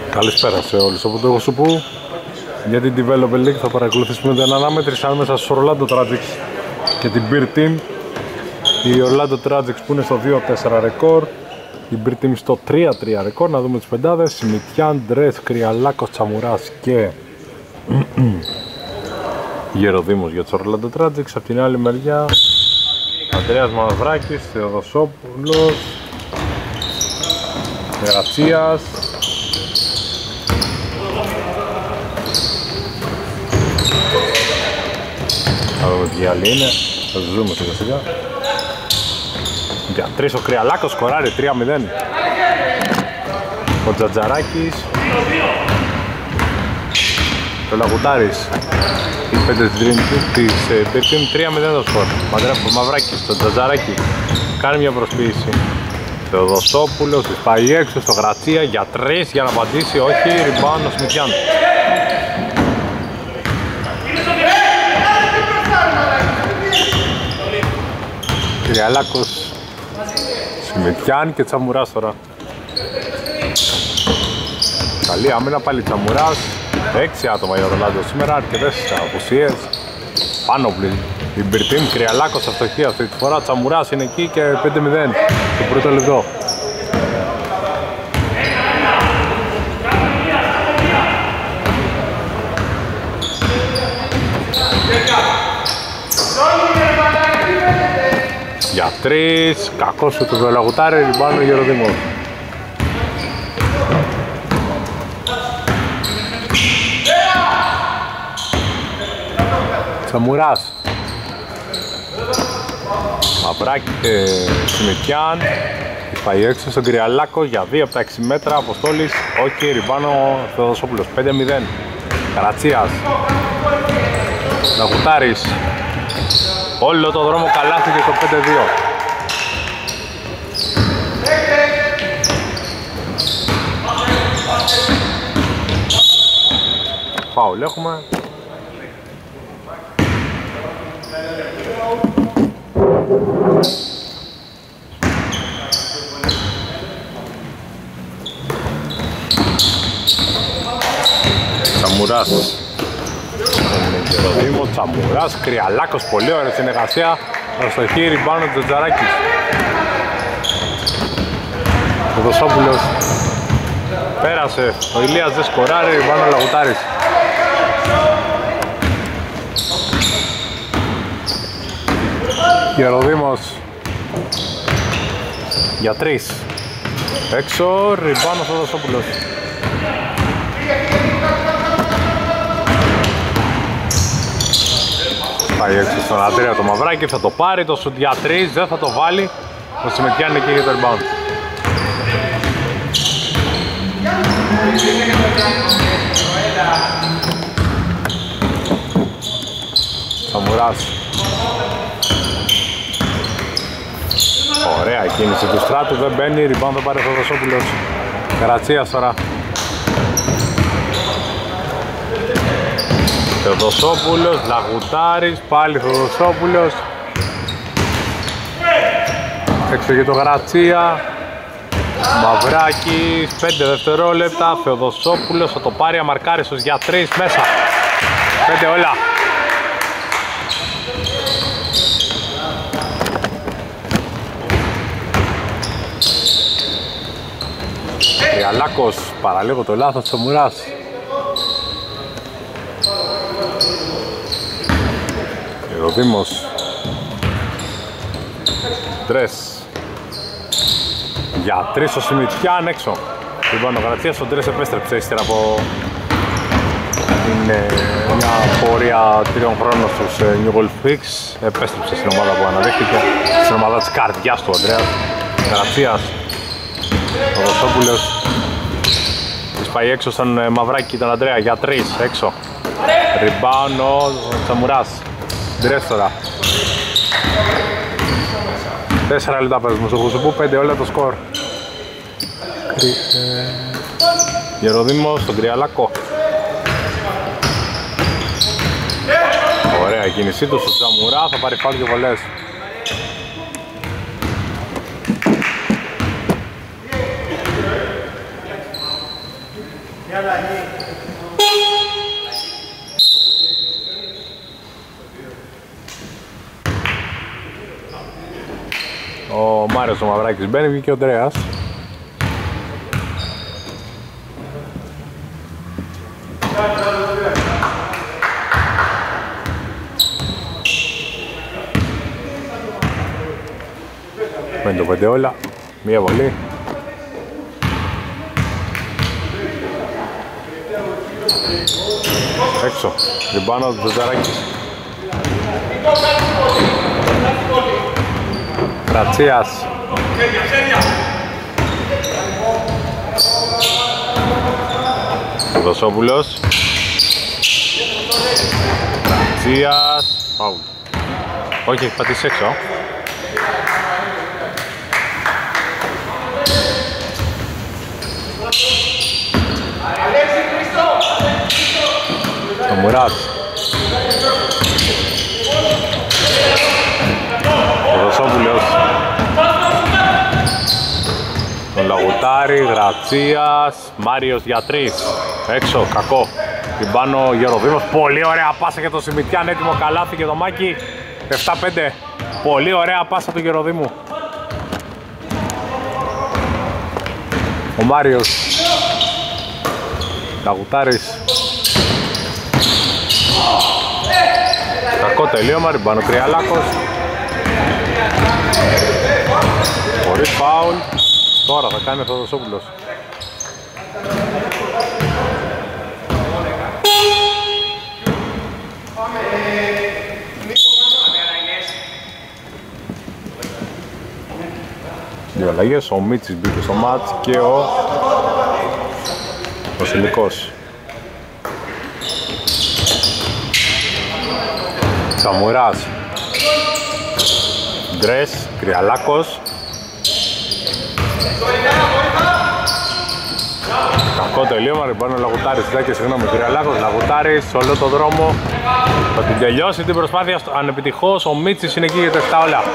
Καλησπέρα σε όλους από το εγώ σου που για την Developer League θα παρακολουθήσουμε την αναμέτρηση ανάμεσα στους Orlando Tragics και την Beer Team. Η Orlando Tragics που είναι στο 2-4 ρεκόρ, η Beer Team στο 3-3 ρεκόρ. Να δούμε τις πεντάδες: Σιμιτιάν, Ντρες, Κρυαλάκος, Τσαμουράς και Γεροδήμος για τους Orlando Tragics. Από την άλλη μεριά Ανδρέας Μαυράκης, Θεοδοσόπουλος, Γρατσίας, θα δούμε ποιοι άλλοι είναι, θα τους δούμε σιγά σιγά. Για τρεις ο Κρυαλάκος σκοράρει 3-0. Ο Τζατζαράκης, ο Λαγουτάρης, οι 5 της Beer Team, 3-0 το σκορ. Ο Μαυράκης, το Τζατζαράκη κάνει μια προσποίηση. Θεοδοσόπουλος, της πάει έξω στο Γρατσία για 3 για να απαντήσει, όχι, rebound ο Σιμιτιάν. Κρυαλάκος, Σιμιτιάν και Τσαμουράς τώρα. Καλή άμυνα πάλι Τσαμουράς. 6 άτομα για το Orlando σήμερα, αρκετές απουσίες. Πάνω η Beer Team, Κρυαλάκος αστοχή αυτή τη φορά, Τσαμουράς είναι εκεί και 5-0 το πρώτο λεπτό. Για 3, κακός σου το Λαγουτάρι, ριμπάνω Γεροδήμος. Τσαμουράς, Μαυράκη και Σιμιτιάν, πάει έξω στον Κρυαλάκο για 2 από τα 6 μέτρα, Αποστόλης, όχι, ριμπάνω Θεοδοσόπουλος, 5-0. Καρατσίας, Λαγουτάρης, όλο το δρόμο καλάθι και το 5-2. Φάουλ έχουμε. Τσαμουράς, Γεροδήμο, Τσαμουράς, Κρυαλάκος, πολύ ωραία συνεργασία. Στο χείρι πάνω του Τζαράκης. Ο Δοσόπουλος πέρασε, ο Ηλίας δεν σκοράρει, πάνω ο Λαγουτάρης. Γεροδήμος για 3. Έξω, ριμπάνω ο Δοσόπουλος. Πάει έξω στον Αντρέα το Μαυράκη, θα το πάρει, το σουτ για 3, δεν θα το βάλει. Ο Σιμιτιάν εκεί για το rebound. Τσαμουράς. Ωραία η κίνηση του Στράτου, δεν μπαίνει, rebound θα πάρει ο Θεοδοσόπουλος. Γρατσίας τώρα. Θεοδοσόπουλος, Λαγουτάρης, πάλι Θεοδοσόπουλος. Έξω για το Γρατσία. Μαυράκης, 5 δευτερόλεπτα. Θεοδοσόπουλος θα το πάρει, αμαρκάριστος για 3 μέσα. 5 όλα. Κρυαλάκος, παραλίγο το λάθος της Τσαμουράς. Γεροδήμος, Ντρες για 3 ο Σιμιτιάν έξω. Λοιπόν, ο Γρατσίας, ο Ντρες επέστρεψε ύστερα από μια πορεία 3 χρόνων στους New Golf Fix. Επέστρεψε στην ομάδα που αναδέχτηκε, στην ομάδα της καρδιάς του Ανδρέας. Γρατσίας, ο Δοσόπουλος της πάει έξω στον Μαυράκη, τον Ανδρέα για 3 έξω. Ριμπάουν ο Τσαμουράς. Ντρες τώρα. 4 λεπτά παίζουμε στο Χουσουπού, 5 όλα το σκορ. Γεροδήμος στον Κρυαλάκο. Ωραία η κίνησή του στο Τσαμουρά, θα πάρει φάουλ και βολές. Ο Μάριος ο Μαυράκης μπαίνει και ο Ντρέας. Με το πεντεόλα, μία βολή. Έξω, ριμπάνω του Τζοτζαράκης. Κρατσίας. Δοσόπουλος. Κρατσίας. Φάουλ. Όχι, έχει πατήσει έξω. Ο Μουράς. Ο Δοσόπουλος. Ο Λαγουτάρη, Γρατσίας, Μάριος για 3. Έξω, κακό. Την πάνω ο Γεροδήμος. Πολύ ωραία πάσα για το Σιμιτιάν, έτοιμο καλάθι και το Μάκη. 7-5. Πολύ ωραία πάσα του Γεροδήμου. Ο Μάριος. Λαγουτάρης. Κακό τελείωμα, ριμπάνω Τριαλάκος. Χωρίς φάουλ. Τώρα θα κάνει ο Θοδοσόπουλος. Δύο αλλαγές, ο Μίτσης μπήκε στο μάτς και ο Βασιλικός. Σαμουράς. Γκρες, Κρυαλάκος. Κακό τελείωμα, ριμπάνω ο Λαγουτάρης. Και συγγνώμη, Κρυαλάκος, Λαγουτάρης, σε όλο το δρόμο. Θα την τελειώσει την προσπάθεια ανεπιτυχώς. Ο Μίτσης είναι εκεί για τα 7 όλα.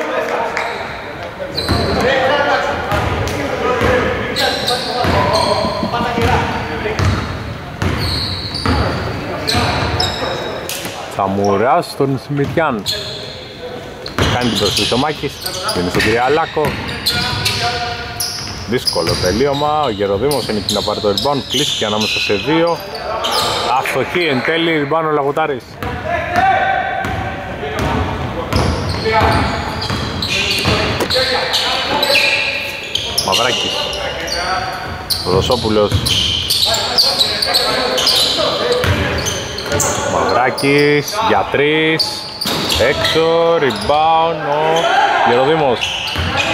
Σαμουράς στον Σιμιτιάν. Κάνει την προσθήκη ο Μάκης. Είναι στον Τριαλάκο. Δύσκολο τελείωμα. Ο Γεροδήμος είναι εκεί να πάρει το rebound. Κλείστηκε ανάμεσα σε δύο. Αστοχή εν τέλει. Rebound ο Λαγουτάρης. Μαυράκης. Ο Δοσόπουλος. Μαυράκης για 3. Έξω, rebound ο Γεροδήμος.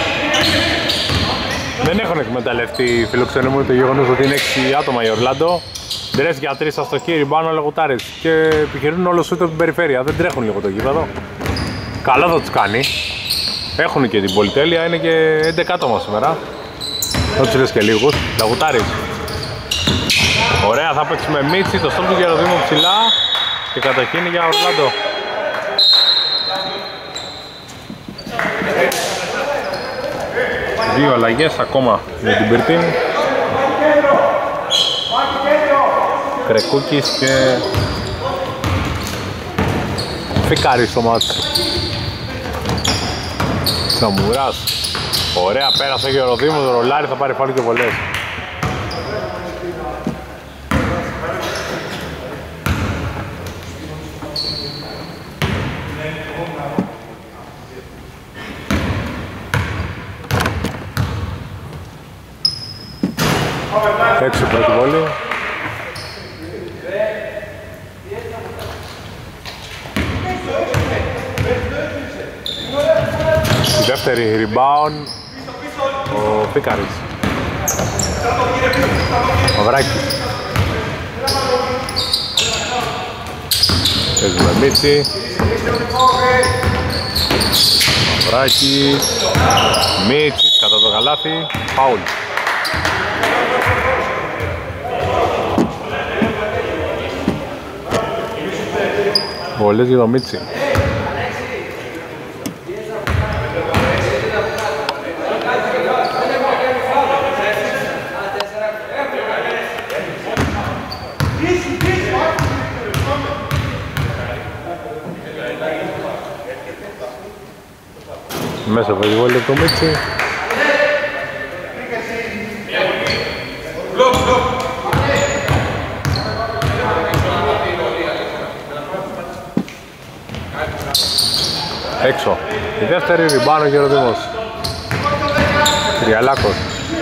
Δεν έχουν εκμεταλλευτεί φιλοξενούμενοι το γεγονός ότι είναι 6 άτομα η Ορλάντο. Ντρες για 3 αστοχή, rebound ο Λαγουτάρης. Και επιχειρούν όλο σούτ από την περιφέρεια. Δεν τρέχουν λίγο το γήπεδο. Καλό θα τους κάνει. Έχουν και την πολυτέλεια, είναι και 11 άτομα σήμερα. Δεν τους λες και λίγους. Λαγουτάρης. Ωραία, θα παίξουμε Μίτσι, το στόπ του Γεροδήμου ψηλά. Και κατοχή είναι για Ορλάντο. Δύο αλλαγές ακόμα για την Πυρτίν. Κρεκούκης και Φικάρης στο μάτι. Σαμουράς. Ωραία, πέρασε ο Γεροδήμος, το ρολάρι, θα πάρει πάλι και βολές. Έξω πρώτη βόλη. Η δεύτερη rebound ο Φίκαρης. Μαυράκης. Παίζουμε Μίτσι. Μαυράκης. Μίτσις κατά το καλάθι. Φάουλ. Βολές για το Μίτσι. Μέσα από τη βόλη από το Μίτσι. Έξω. Η δεύτερη, ριμπάνω Γεροδήμος. Τριαλάκος.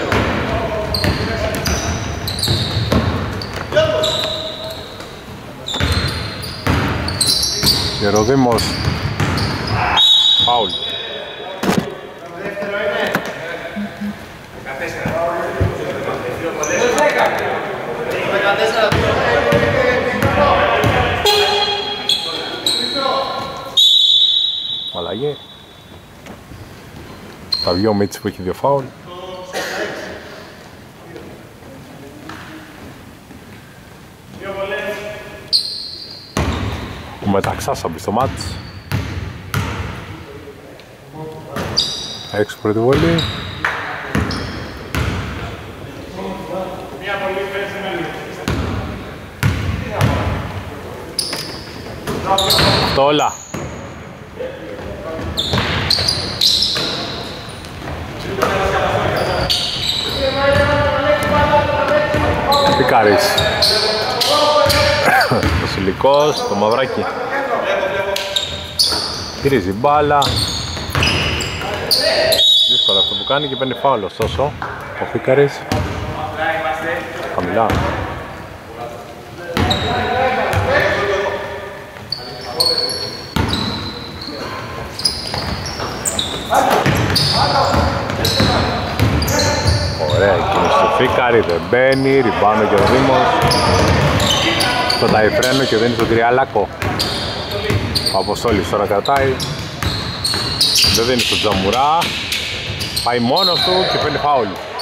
Γεροδήμος. Φάουλ. Αλλαγή. Θα βγει ο Μίτσης που έχει 2 φάουλ. Ο Μεταξάς θα μπει στο μάτς. Έξω πρώτη βολή. Αυτό όλα. Πικάρης. Ο Σιλικός, το Μαυράκι. Γυρίζει μπάλα. Δύσκολο αυτό που κάνει και παίρνει φάουλ, ωστόσο ο Πικάρης. Χαμηλά. Ωραία κίνηση του Φίκαρη, δεν μπαίνει, ριμπάνω και ο Δήμος. Στοτάει φρένο και δίνει στον Τριάλακο. Ο Αποστόλης τώρα κρατάει. Δεν δίνει στον Τζαμουρά. Πάει μόνος του και παίρνει φάουλ.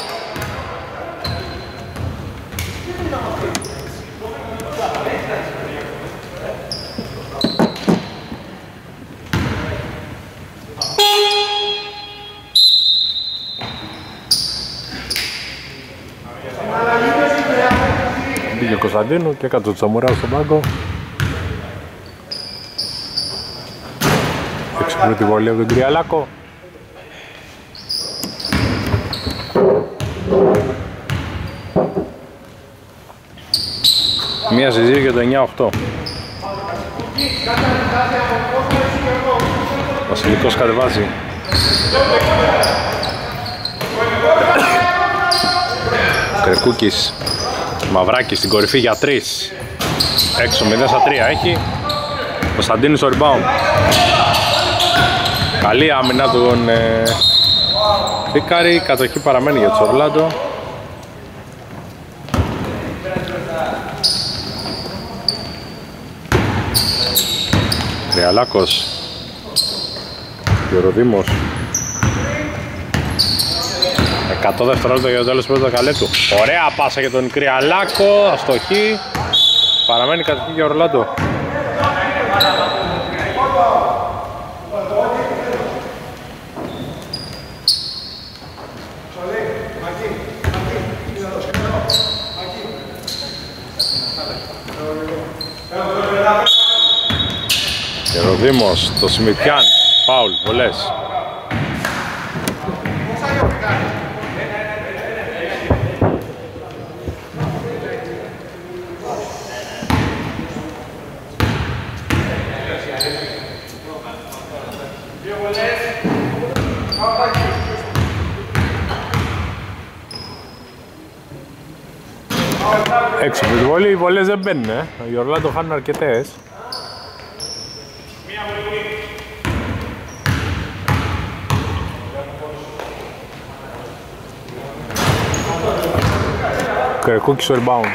Μπήκε ο Κωνσταντίνου και έκανε τον Τζαμουρά στον πάγκο. Εξυπηρετεί τη βολή από τον Τριάλακο. Μία συζήτηση για το 9-8. Βασιλικός κατεβάζει. Κρεκούκης. Μαυράκης στην κορυφή για 3. Έξω 0-3 έχει. Κωνσταντίνου στο rebound. Καλή άμυνα του τον Φίκαρη. Κατοχή παραμένει για τους Ορλάντο. Τριαλάκος. Γεροδήμος. 100 δευτερόλεπτα για το τέλος του πρώτου δεκαλέπτου. Ωραία πάσα για τον Κρυαλάκο. Αστοχή. Παραμένει κατοχή για Ορλάντο. Γεροδήμος, το Σιμιτιάν, φάουλ, βολές. Έξω από τη βολή, οι βολές δεν μπαίνουν, οι Ορλάντο χάνουν αρκετές. Κρεκούκης στο rebound.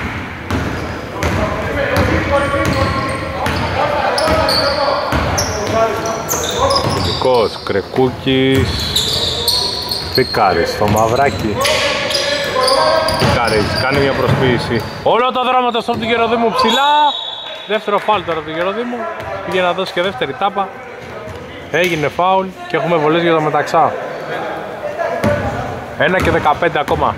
Φιλικός, Κρεκούκης. Φίκαρης, το Μαυράκι. Φίκαρης, κάνει μια προσποίηση. Όλο το δρόμο το στόπ του Γεροδήμου ψηλά. Δεύτερο φάουλ τώρα από τον Γεροδήμου. Πήγε να δώσει και δεύτερη τάπα. Έγινε φάουλ και έχουμε βολές για το Μεταξά. 1 και 15 ακόμα.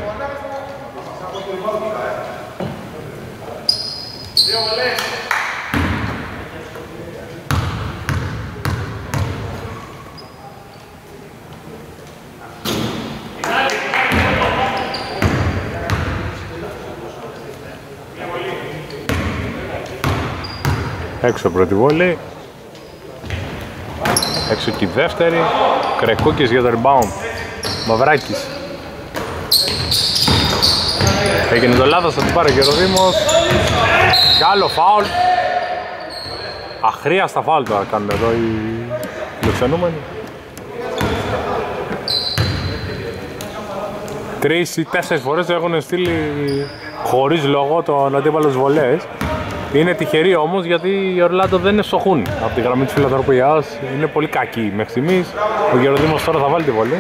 Έξω πρώτη βόλη. Έξω και η δεύτερη. Κρεκούκης για το rebound. Μαυράκης. Έγινε το λάθος, θα την πάρει ο Γεροδήμος. Και άλλο φάουλ. Αχρίαστα φάουλ τώρα κάνουν εδώ οι φιλοξενούμενοι. 3 ή 4 φορές έχουν στείλει χωρίς λόγο τον αντίπαλο στις βολές. Είναι τυχεροί όμως γιατί οι Ορλάντο δεν είναι στοχούν από τη γραμμή της φιλανθρωπίας. Είναι πολύ κακοί μέχρι στιγμής. Ο Γεροδήμος τώρα θα βάλει τη βολή.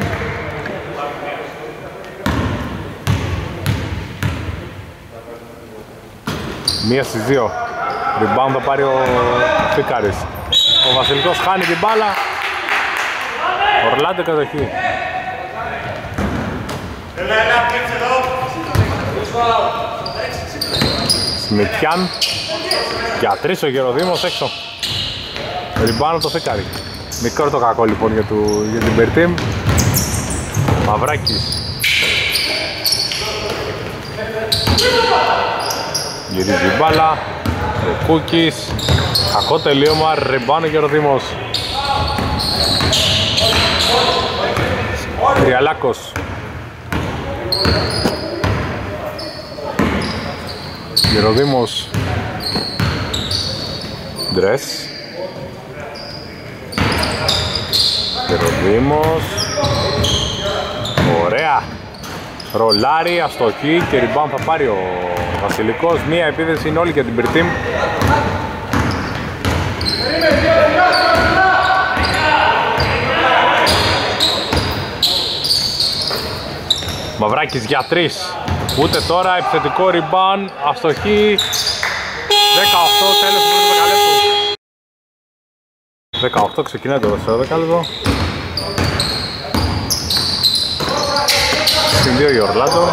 Μία στις 2. Rebound θα πάρει ο Φίκαρης. Ο Βασιλικός χάνει την μπάλα. Ορλάντο κατοχή. Σμιτιάν. Για 3 ο Γεροδήμος έξω. Rebound το Φίκαρη. Μικρό το κακό λοιπόν για την Περτίμ. Μαυράκης. Γυρίζει η μπάλα. Κούκκις. Κακό τελείωμα. Rebound ο Γεροδήμος. Τριαλάκος. Γεροδήμος. Ντρες. Γεροδήμος. Ωραία. Ρολάρι, αστοχή και rebound θα πάρει ο Βασιλικός. Μία επίθεση είναι όλη για την Περτίμ. Μαυράκης για 3. Ούτε τώρα επιθετικό rebound, αστοχή. 18, τέλος του δεκαλέπτου. 18 ξεκινάει το δεύτερο δεκάλεπτο. Στην 2 η Ορλάντο.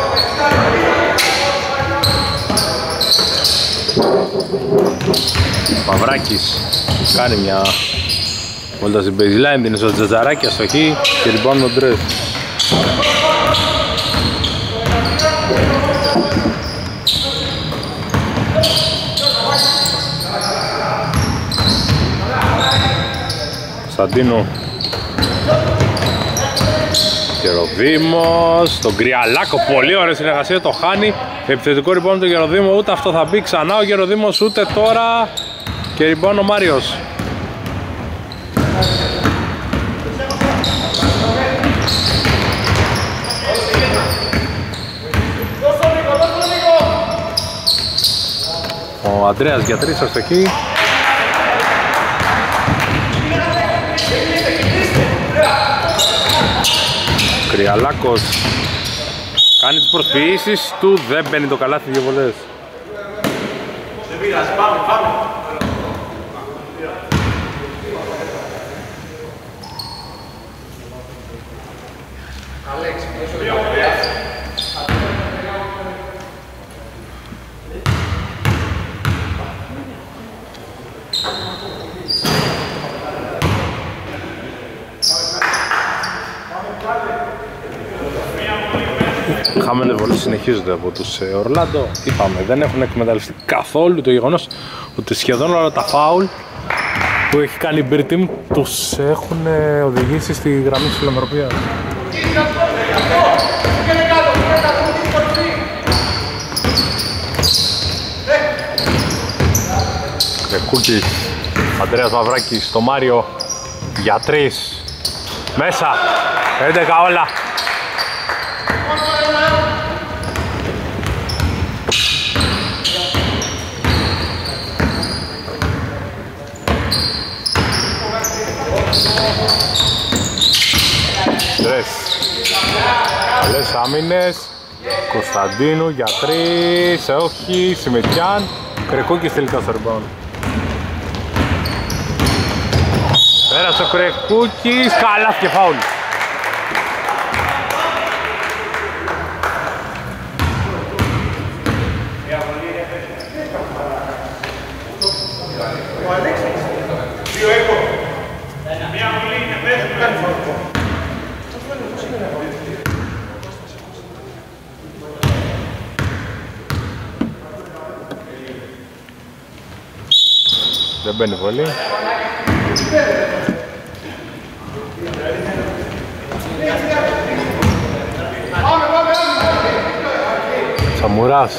Μαυράκης κάνει μια βόλτα στην baseline, την στο Τζατζαράκι, αστοχή και rebound ο Ντρες. Κωνσταντίνο. Γεροδήμος, τον Κρυαλάκο, πολύ ωραία συνεργασία, το χάνει. Επιθετικό rebound του Γεροδήμου, ούτε αυτό θα μπει ξανά ο Γεροδήμος, ούτε τώρα. Και rebound ο Μάριος. Ο Αντρέας για 3 αστοχή. Κρυαλάκος κάνει τις προσποιήσεις του, δεν μπαίνει το καλάθι δύο βολές. Δεν πειράζει, πάμε. Χαμένες βολές συνεχίζονται από τους Ορλάντο. Είπαμε, δεν έχουν εκμεταλλευτεί καθόλου το γεγονός ότι σχεδόν όλα τα φάουλ που έχει κάνει η Beer Team τους έχουν οδηγήσει στη γραμμή της φιλανθρωπίας. Κούκκις, Αντρέας Μαυράκης στο Μάριο για 3. Μέσα, 11 όλα. Ντρες. Καλές άμυνες. Κωνσταντίνου για 3. Όχι. Σιμετιάν. Κρεκούκης τελικά στο rebound. Πέρασε ο Κρεκούκης. Καλά και φάουλ. δεν μπαίνει πολύ. Τσαμουράς.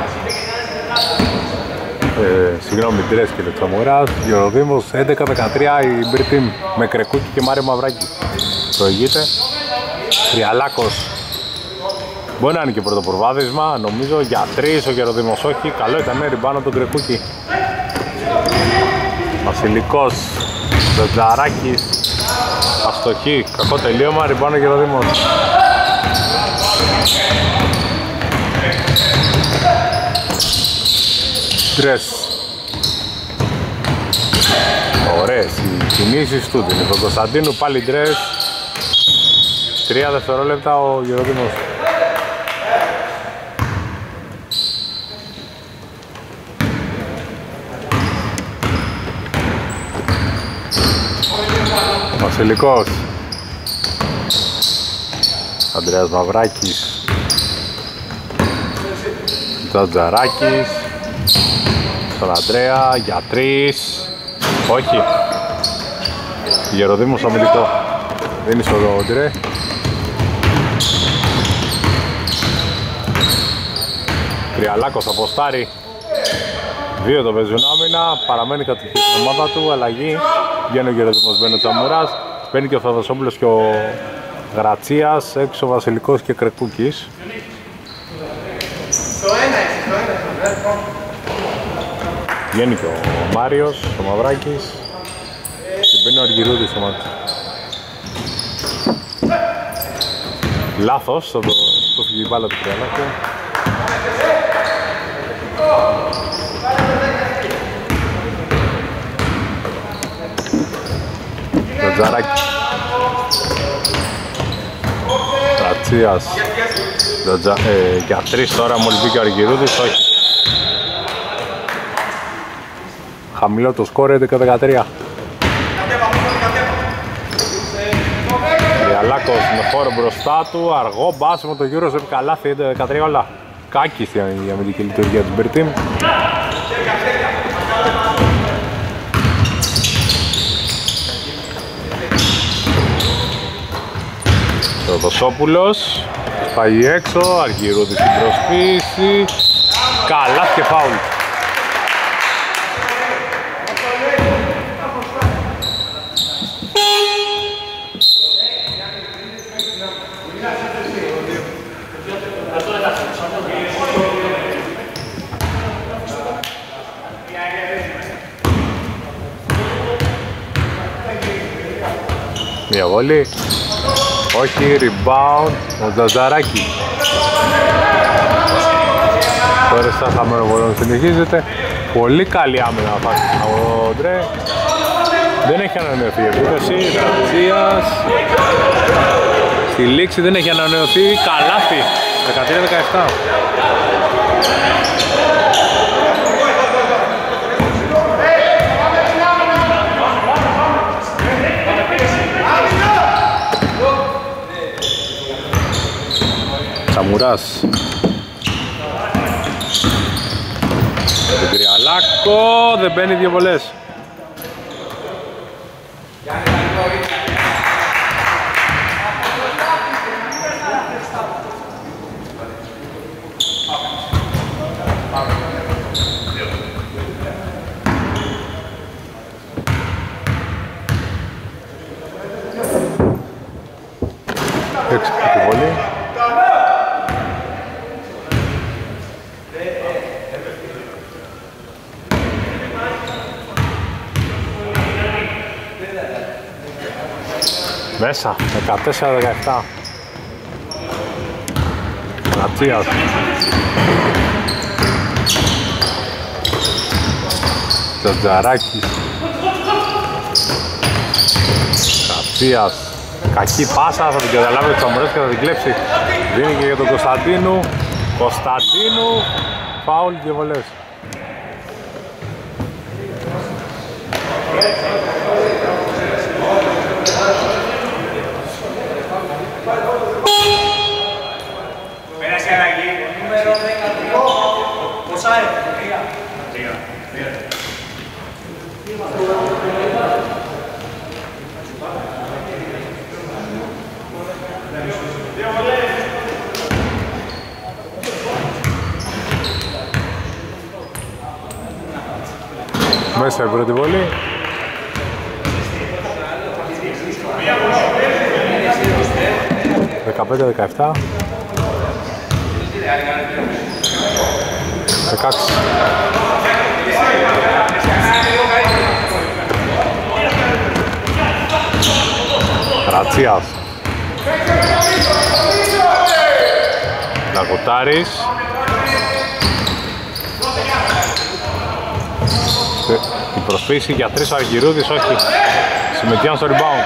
Συγγνώμη, τρες κύριε Τσαμουράς. Γεροδήμος 11-13 η Μπρι Team με Κρεκούκι και Μάριο Μαυράκη. Προηγείται. Τριαλάκος. Μπορεί να είναι και πρώτο προβάδισμα, νομίζω για 3 ο Γεροδήμος όχι. Καλό ήταν ριμπάνω τον Κρεκούκι. Βασιλικός, Δετζαράκης, αστοχή, κακό τελείωμα, ριμπάνω Γεροδήμος. Τρες. Ωραίες οι κινήσεις του, την τον Κωνσταντίνου, πάλι τρες. 3 δευτερόλεπτα ο Γεροδήμος. Βασιλικός, Ανδρέας Μαυράκης, Τζατζαράκης, στον Ανδρέα για 3, όχι, Γεροδήμος αμυντικό, δίνει στο Ντρέ. Τριαλάκος από στάρι, 2 το παίζουν άμυνα, παραμένει κατά την ομάδα του, αλλαγή. Βγαίνει ο Γεροδήμος, μπαίνει ο Τσαμουράς, μπαίνει και ο Θαδοσόπουλος και ο Γρατσίας, έξω ο Βασιλικός και Κρεκούκης. Βγαίνει και ο Μάριος, ο Μαυράκης και μπαίνει ο Αργυρούδης στο μάτι. Λάθος, το φύγει η μπάλα του Τριαλάκου. Τζαράκη, Ρατσίας, για 3 τώρα μόλις μπήκε ο Αργυρούδης, όχι. Χαμηλό το σκόρ, 11-13. Διαλάκος με χώρο μπροστά του, αργό μπάσιμο το γύρο σε καλάθι, 11-13 όλα. Κάκιστη η αμυντική λειτουργία του Μπρι Team. Δοσόπουλος, πάει έξω, Αργυρούδης στην προσφύση, καλά και φάουλ. Μια βόλη. Όχι, rebound, ο Τζατζαράκη. Τώρα στα χαμένο βολόν συνεχίζεται. Πολύ καλή άμυνα ο Ντρέ. Δεν έχει ανανεωθεί η επίθεση, Γρατσίας. Στη λήξη δεν έχει ανανεωθεί, καλάθι, 13-17. Τσαμουράς. Το Τριαλάκο, δεν μπαίνει 2 βολές. Έξω από τη βολή. Μέσα, 14-17. Γρατσίας. Τζατζαράκης. Γρατσίας. Κακή πάσα, θα την καταλάβει ο Τσαμουράς και θα την κλέψει. Δίνει και για τον Κωνσταντίνου. Κωνσταντίνου. Φάουλ, 2 βολές. Πέρασε αλλαγή. Νούμερο 13. Πόσα είναι? 3. Μέσα η πρώτη βολή. «15-17». 16. Ρατσίας. Λαγωτάρης. Η προσποίηση για 3 ο Αργυρούδης, όχι. Συμμετείαν στο rebound.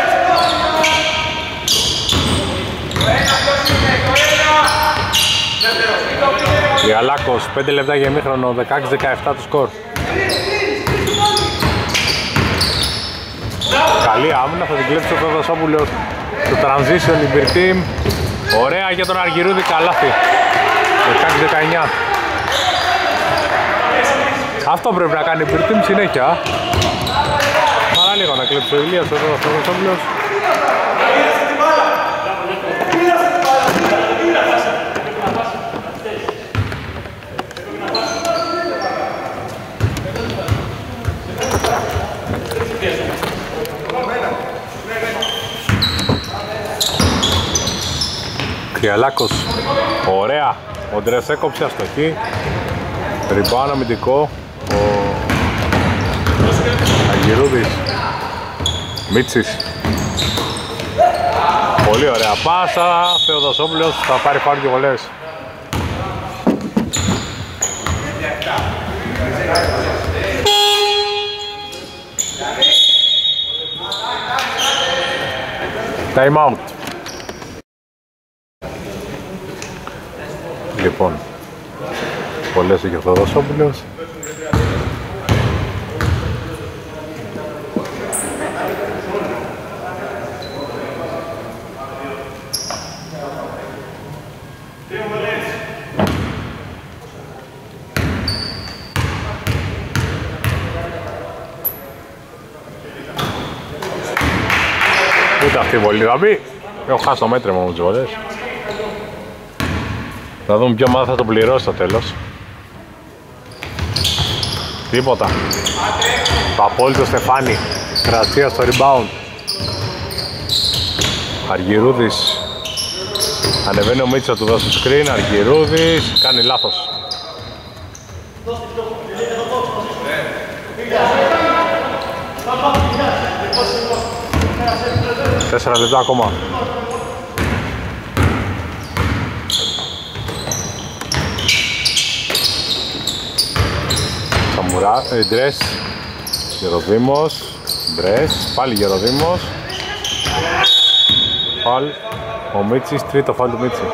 Ριαλάκος, 5 λεπτά για ημίχρονο, 16-17 το σκορ. Καλή άμυνα, θα την κλέψει ο Θεοδοσόπουλος. Το transition, η Beer Team. Ωραία για τον Αργυρούδη, καλάθι. 16-19. Αυτό πρέπει να κάνει η Beer Team συνέχεια. Παραλίγο να κλέψει ο Ηλίας, ο Θεοδοσόπουλος. Κρυαλάκος, ωραία, ο Ντρες έκοψε αστοχή, ριμπάουν αμυντικό, ο Αργυρούδης, Μίτσης, πολύ ωραία πάσα, Θεοδοσόπουλος θα πάρει φάουλ και βολές. Time out. Λοιπόν, πολλές είχε ο Θεοδοσόπουλος. Ούτε αυτή η βολή θα μπει. Έχω χάσει το μέτρημα μου τις βολές. Θα δούμε ποιο ομάδα θα το πληρώσει στο τέλος. Τίποτα. Το απόλυτο Στεφάνι. Κρατσία στο rebound. Αργυρούδης. Ανεβαίνει ο Μίτσος, θα του δώσει screen. Αργυρούδης. Κάνει λάθος. Τέσσερα λεπτά ακόμα. Ντρες, Γεροδήμος, Ντρες, πάλι Γεροδήμος. Φαλ, ο Μίτσης, τρίτο φαλ του Μίτσι.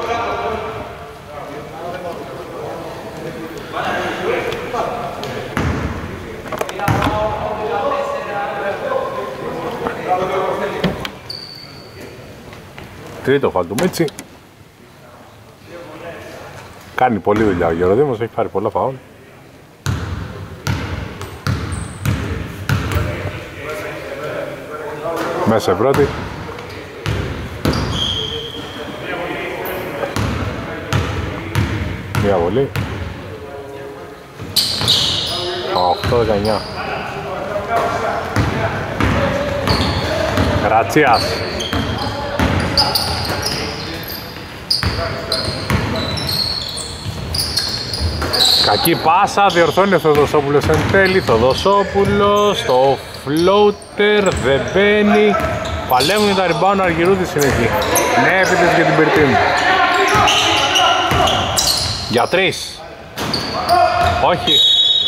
Τρίτο φαλ του Μίτσι. Κάνει πολλή δουλειά ο Γεροδήμος, έχει πάρει πολλά φαουλ. Μέσα πρώτη. Μία βολή. 8-19. Ρατσίας. Κακή πάσα, διορθώνει ο Θεοδοσόπουλος εν τέλει. Θεοδοσόπουλος, το floater δεν μπαίνει. Παλεύουν τα rebound, ο Αργυρούδης είναι εκεί. Ναι, επίθεση για την Beer Team. Για 3. Όχι.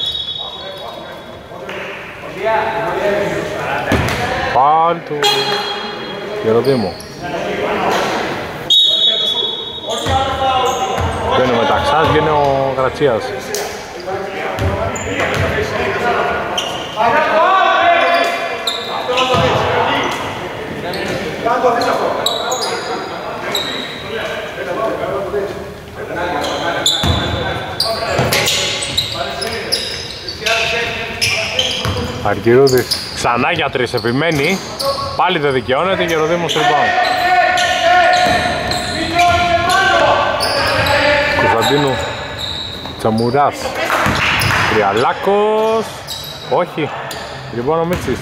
Φάουλ του Γεροδήμου. Βγαίνει ο Μεταξάς, βγαίνει ο Γρατσίας. Αργυρούδης ξανά για 3 επιμένει. Πάλι δεν δικαιώνεται, Γεροδήμος rebound. Κωνσταντίνου Τσαμουράς. Τριαλάκος. Όχι. Λοιπόν ο Μίτσης.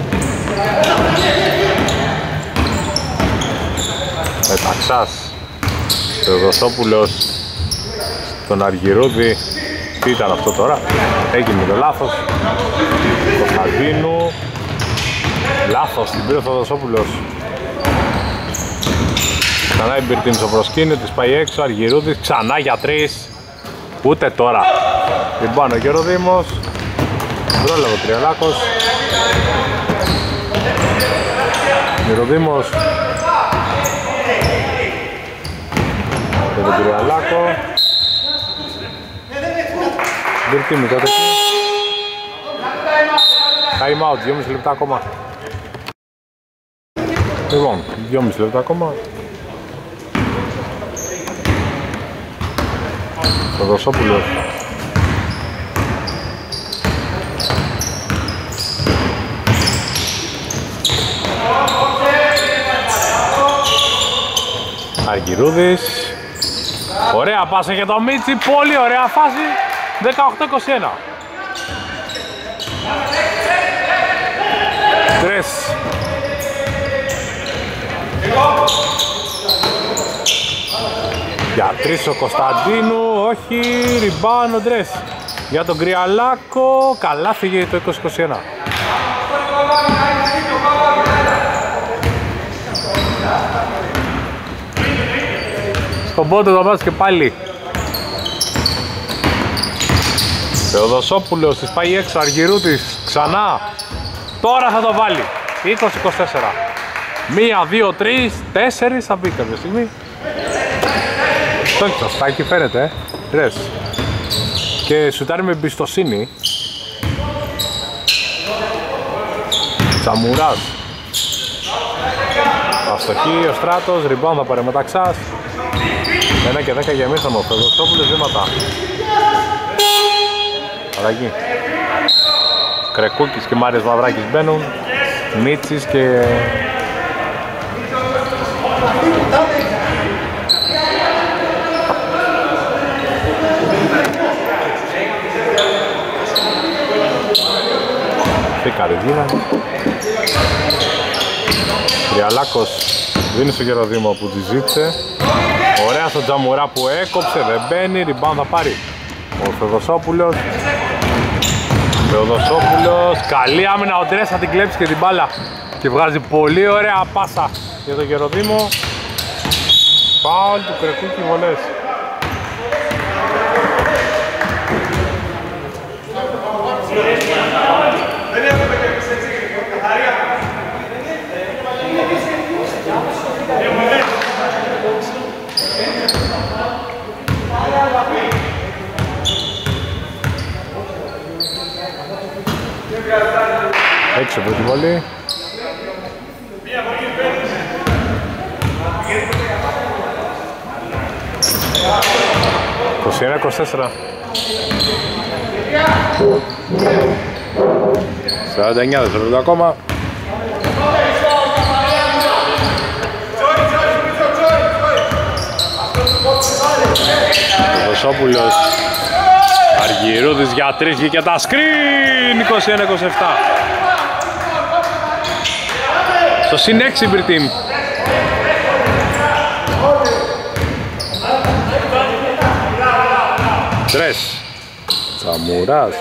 Μεταξάς. Θεοδοσόπουλος στον Αργυρούδη. Τι ήταν αυτό τώρα? Έγινε το λάθος. Κωνσταντίνου. Λάθος, την πήρε ο Θεοδοσόπουλος. Ξανά η Μπιρτίν στο προσκήνιο, της πάει έξω, Αργυρούδης, ξανά για 3. Ούτε τώρα. Λοιπόν, ο Γεροδήμος. Πρόλαβε ο Τριαλάκος. Γεροδήμος. Και τον Τριαλάκο. Μπιρτίν τότε. Time out, 2,5 λεπτά ακόμα. Λοιπόν, 2,5 λεπτά ακόμα. Θεοδοσόπουλος. Αργυρούδης. Ωραία πάσα για το Μίτσι, πολύ ωραία φάση. 18-21. Τρες. Για 3 ο Κωνσταντίνου, όχι, ριμπάν ο Ντρες. Για τον Κρυαλάκο, καλά φύγε το 20-21. Στον πόντο το βάζει και πάλι. Θεοδοσόπουλος, της πάει έξω, Αργυρούτης, ξανά. Τώρα θα το βάλει. 20-24. 1, 2, 3, 4 θα μπει κάποια στιγμή. Το στάκι φαίνεται, Ρες. Και σουτάρει με εμπιστοσύνη. Τσαμουράς. Αστοχή ο Στράτος, ριμπάουν θα πάρει Μεταξάς. 1 και 10 για μίσθαμο, Θεοδοσόπουλος βήματα. Αλλαγή. Κρεκούκης και Μάριος Μαυράκης μπαίνουν. Μίτσης και... Καρδίνα. Τριαλάκος δίνει στο Γεροδήμο που τη ζήτησε. Ωραία στο Τζαμουρά που έκοψε, δεν μπαίνει, ριμπάουν θα πάρει ο Θεοδοσόπουλος. Θεοδοσόπουλος, καλή άμυνα, ο Ντρες θα την κλέψει και την μπάλα και βγάζει πολύ ωραία πάσα για το Γεροδήμο. Φάουλ του Κρεκούκη, βολές. Έξω από τη βολή. «21-24». 49 δευτερόλεπτα ακόμα. Ο Δοσόπουλος. Αργυρούδης για 3 βγήκε τα σκριν. 21-27. Στο συν 6 Μπιρτίμ. Τρες. Τσαμουράς.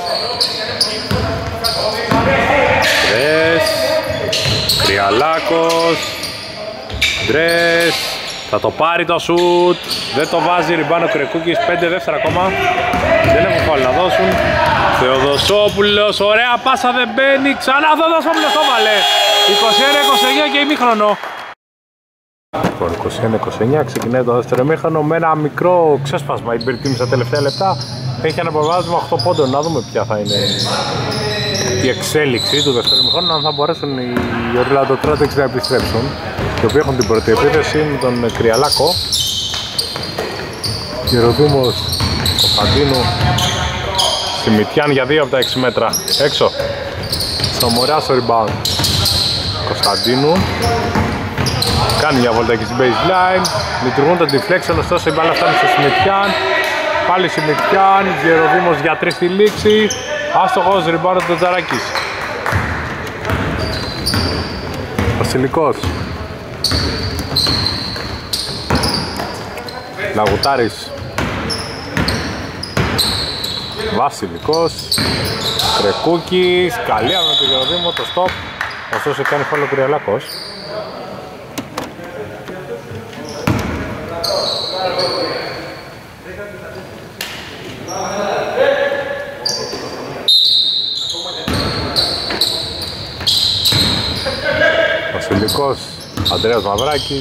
Τρες. Κρυαλάκος. Τρες. Θα το πάρει το σουτ. Δεν το βάζει, ριμπάνο Κρεκούκης. 5 δεύτερα ακόμα. Δεν έχουν φάουλ να δώσουν. Θεοδοσόπουλος, ωραία πάσα, δεν μπαίνει. Ξανά Θεοδοσόπουλος το βάλε. 21-29 και ημίχρονο. Λοιπόν, 21-29 ξεκινάει το δεύτερο ημίχρονο με ένα μικρό ξέσπασμα. Η Μπιρτίμ στα τελευταία λεπτά έχει ένα προβάδισμα 8 πόντων. Να δούμε ποια θα είναι η εξέλιξη του δεύτερου ημίχρονου, αν θα μπορέσουν οι Orlando Tradex να επιστρέψουν, οι οποίοι έχουν την πρώτη επίθεση με τον Κρυαλάκο. Γεροδήμος, Κωνσταντίνου, Σιμιτιάν για 2 από τα 6 μέτρα. Έξω. Σαμουράς στο rebound. Κωνσταντίνου. Κάνει μια βολτάκι στην baseline. Λειτουργούν το deflection, ωστόσο η μπάλα φτάνει στο Σιμιτιάν. Πάλι Σιμιτιάν. Γεροδήμος για 3 στη λήξη. Άστοχος, ριμπάρο του Τζαράκης. Βασιλικός. Λαγουτάρης. Βασιλικός. Κρεκούκης. Καλή με το Γεροδήμο, το stop. Ωστόσο κάνει φάουλ ο Κρυαλάκος. Βασιλικός, Ανδρέας Μαυράκης.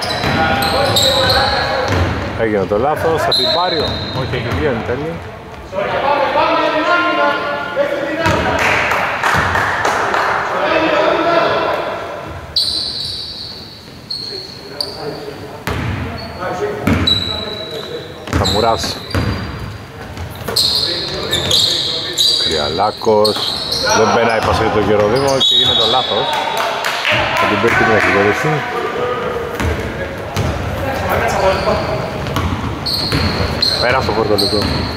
Έγινε το λάθος, θα την πάρει, όχι έχει βγει εν τέλει. Σαμουράς. Κρυαλάκος. Δεν περνάει η πασή του Γεροδήμο και γίνεται το λάθος. Θα την πήρε και την εξηγητήση. Πέρασε το πορτολικό.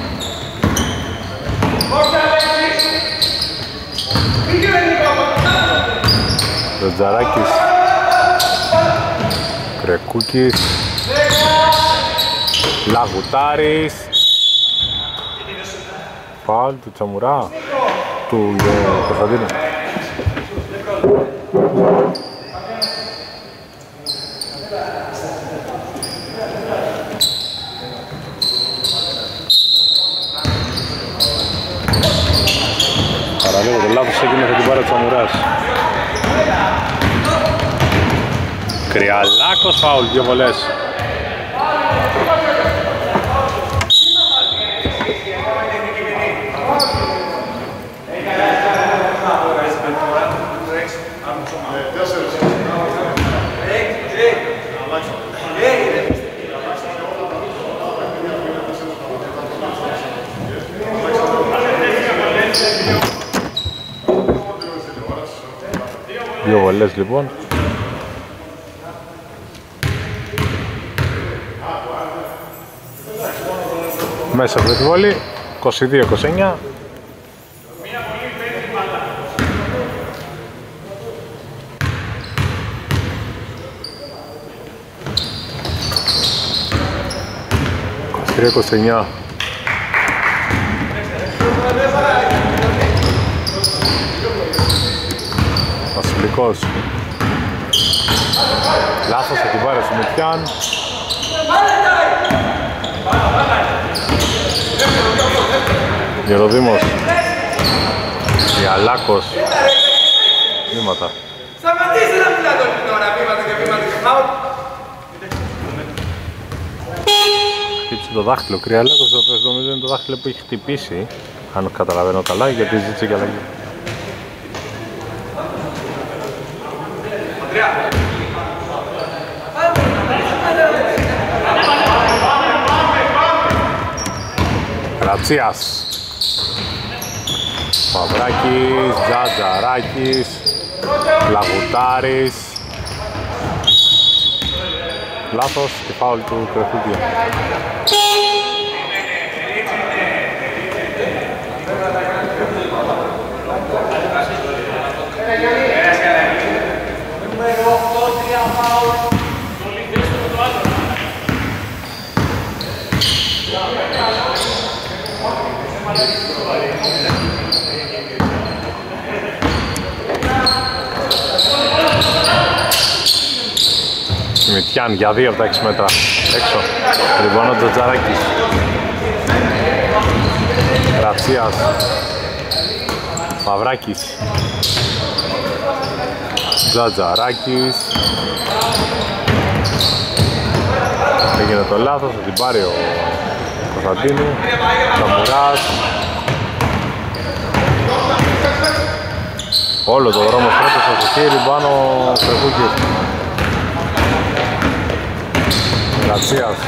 Τζαράκης. Κρεκούκης. Λαγουτάρης. Φάουλ του Τσαμουρά. Του Κωνσταντίνου. Παραλίγο το λάθος έγινε, θα την πάρει ο Τσαμουράς. Κρυαλάκος, φάουλ, 2 βολές. Δύο βολές λοιπόν. Μέσα από τη βολή, 22-29. ...23-29. Βασιλικός. Λάθος, θα την πάρει ο Σιμιτιάν. Γεροδήμος. Γιαλάκος. Βήματα. Σταματήστε να μιλάτε όλη την ώρα, βήματα και βήματα και φάουλ. Χτύψε το δάχτυλο, Κρυαλάκος, το οποίο νομίζω είναι το δάχτυλο που έχει χτυπήσει, αν καταλαβαίνω καλά, γιατί ζήτησε και αλλαγή. Ρατσίας. Μαυράκης, Τζατζαράκης, Λαγουτάρης. Λάθος και φάουλ του Κρεφούκη. Σιμιτιάν για 2 από τα 6 μέτρα έξω. Λοιπόν, ο Τζατζαράκης. Ρατσίας. Μαυράκης. Τζατζαράκης. Έγινε το λάθος, θα την πάρει ο Κωνσταντίνου. Τσαμουράς. Όλο το δρόμο στρέφεται στο χέρι πάνω ο Κρεπούκης. Ρατσίας.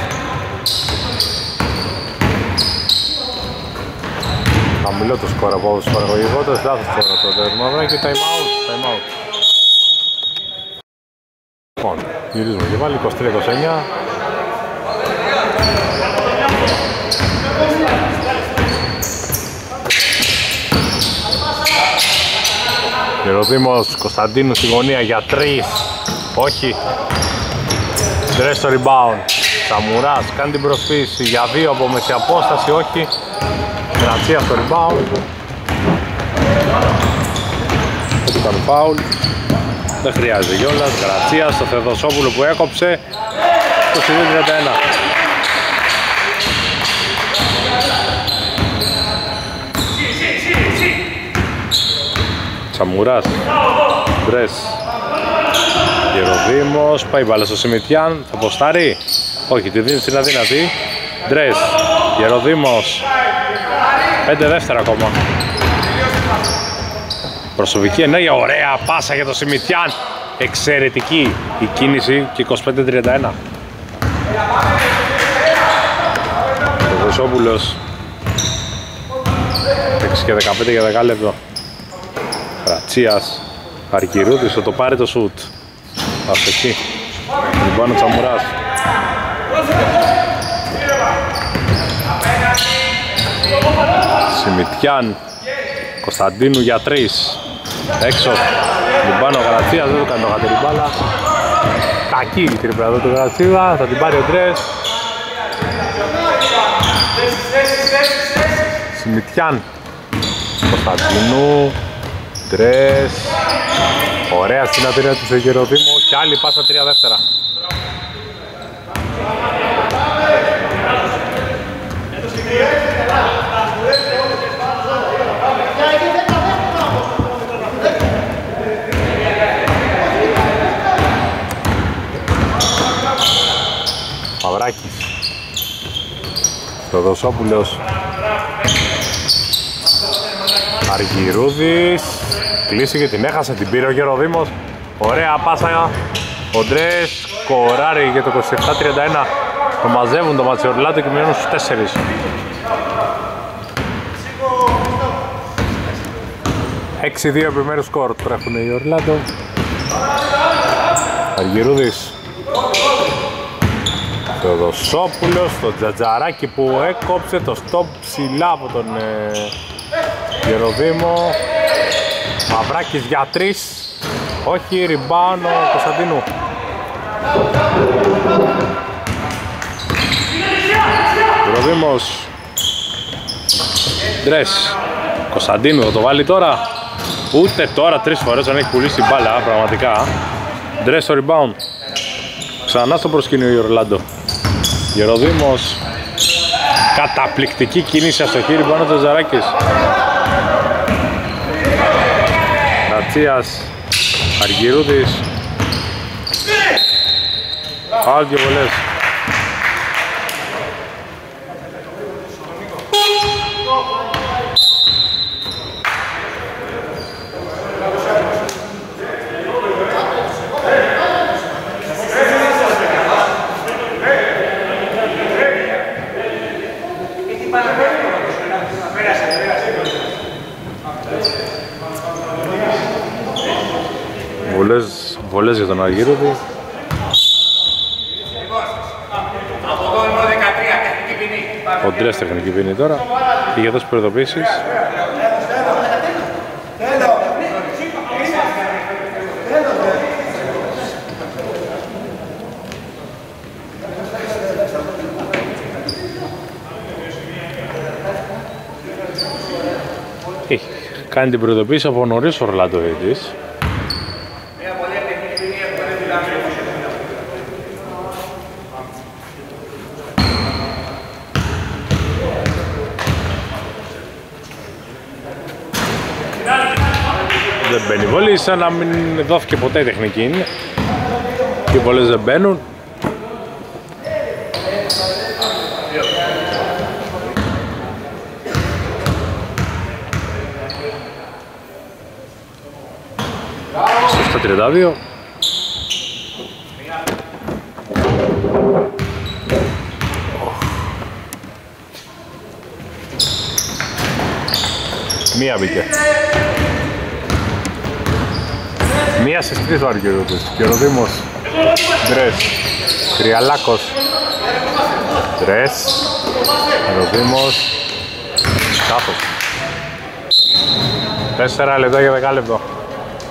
Χαμηλό το σκορ από τους παραγωγικότες, λάθος τώρα το τέρμα και time out. Λοιπόν, γυρίζουμε και πάλι 23-29. Γεροδήμος Κωνσταντίνου στη γωνία για 3. Όχι. Ντρες στο rebound. Τσαμουράς κάνει την προσποίηση για 2 από μέση απόσταση. Όχι. Γρατσία στο rebound. Έτσι κάνει φάουλ. Δεν χρειάζεται κιόλας. Γρατσία στο Θεοδοσόπουλο που έκοψε. 22-31. Τσαμουράς, Ντρες, Γεροδήμος, πάει μπάλα στο Σιμιτιάν, θα ποστάρει, όχι, τη δίνει στην αδύνατη. Ντρες, Γεροδήμος, 5 δεύτερα ακόμα. Προσωπική ενέργεια, ωραία πάσα για το Σιμιτιάν, εξαιρετική η κίνηση και 25-31. Ο Βοσόπουλος, 6 και 15 για 10 λεπτό. Ρατσίας, Αρκυρούδης, θα το πάρει το σουτ. Αστοχή. Λοιπόν ο Τσαμουράς. Σιμιτιάν, Κωνσταντίνου για 3. Έξω. Λοιπόν ο Γρατσίας, δεν το κάνει το χατήρι μπάλα. Κακή η τρίπλα εδώ του Γρατσίδα, θα την πάρει ο Ντρες. Σιμιτιάν, Κωνσταντίνου. Ντρες, ωραία στην ατηρία του Γεροδήμου και άλλη πάσα 3 δεύτερα. Παυράκης, Θεοδοσόπουλος, Αργυρούδης. Κλείσει και την έχασε, την πήρε ο Γεροδήμος. Ωραία πάσα. Ο Ντρες κοράρει για το 27-31. Το μαζεύουν το Ματσιορλάτο και μειώνουν στους 4. ...6-2 επιμέρους σκορ τρέχουν οι Ορλάντο. Αργυρούδης. Θεοδοσόπουλος, το Τζατζαράκι που έκοψε το στόπ ψηλά από τον Γεροδήμο. Μαυράκης για 3. Όχι, rebound ο Κωνσταντίνου. Γεροδήμος. Ντρες. Κωνσταντίνου θα το βάλει τώρα. Ούτε τώρα 3 φορές αν έχει πουλήσει την μπάλα πραγματικά. Ντρες στο rebound. Ξανά στο προσκήνιο η Ορλάντο. Γεροδήμος. Καταπληκτική κίνηση αστοχή, rebound ο Τζατζαράκης. Ρατσίας, Αργυρούδης. Φάουλ και βολές. Βολές για τον Αργύροδη. Ο Ντρες τεχνική ποινή τώρα. Είχε δώσει προειδοποίησεις. Έχει κάνει την προειδοποίηση από νωρίς ο Ορλάντο Βίτης. Δεν μπαίνει βολή, σαν να μην δόθηκε ποτέ η τεχνική είναι. Και οι βολές δεν μπαίνουν. Στα 32. Μία μπήκε. Μία στις 3 ο Αργυρούδης. Γεροδήμος. Ντρες. Τριαλάκος. Ντρες. Γεροδήμος. Κάθος. 4 λεπτά για 10 λεπτό.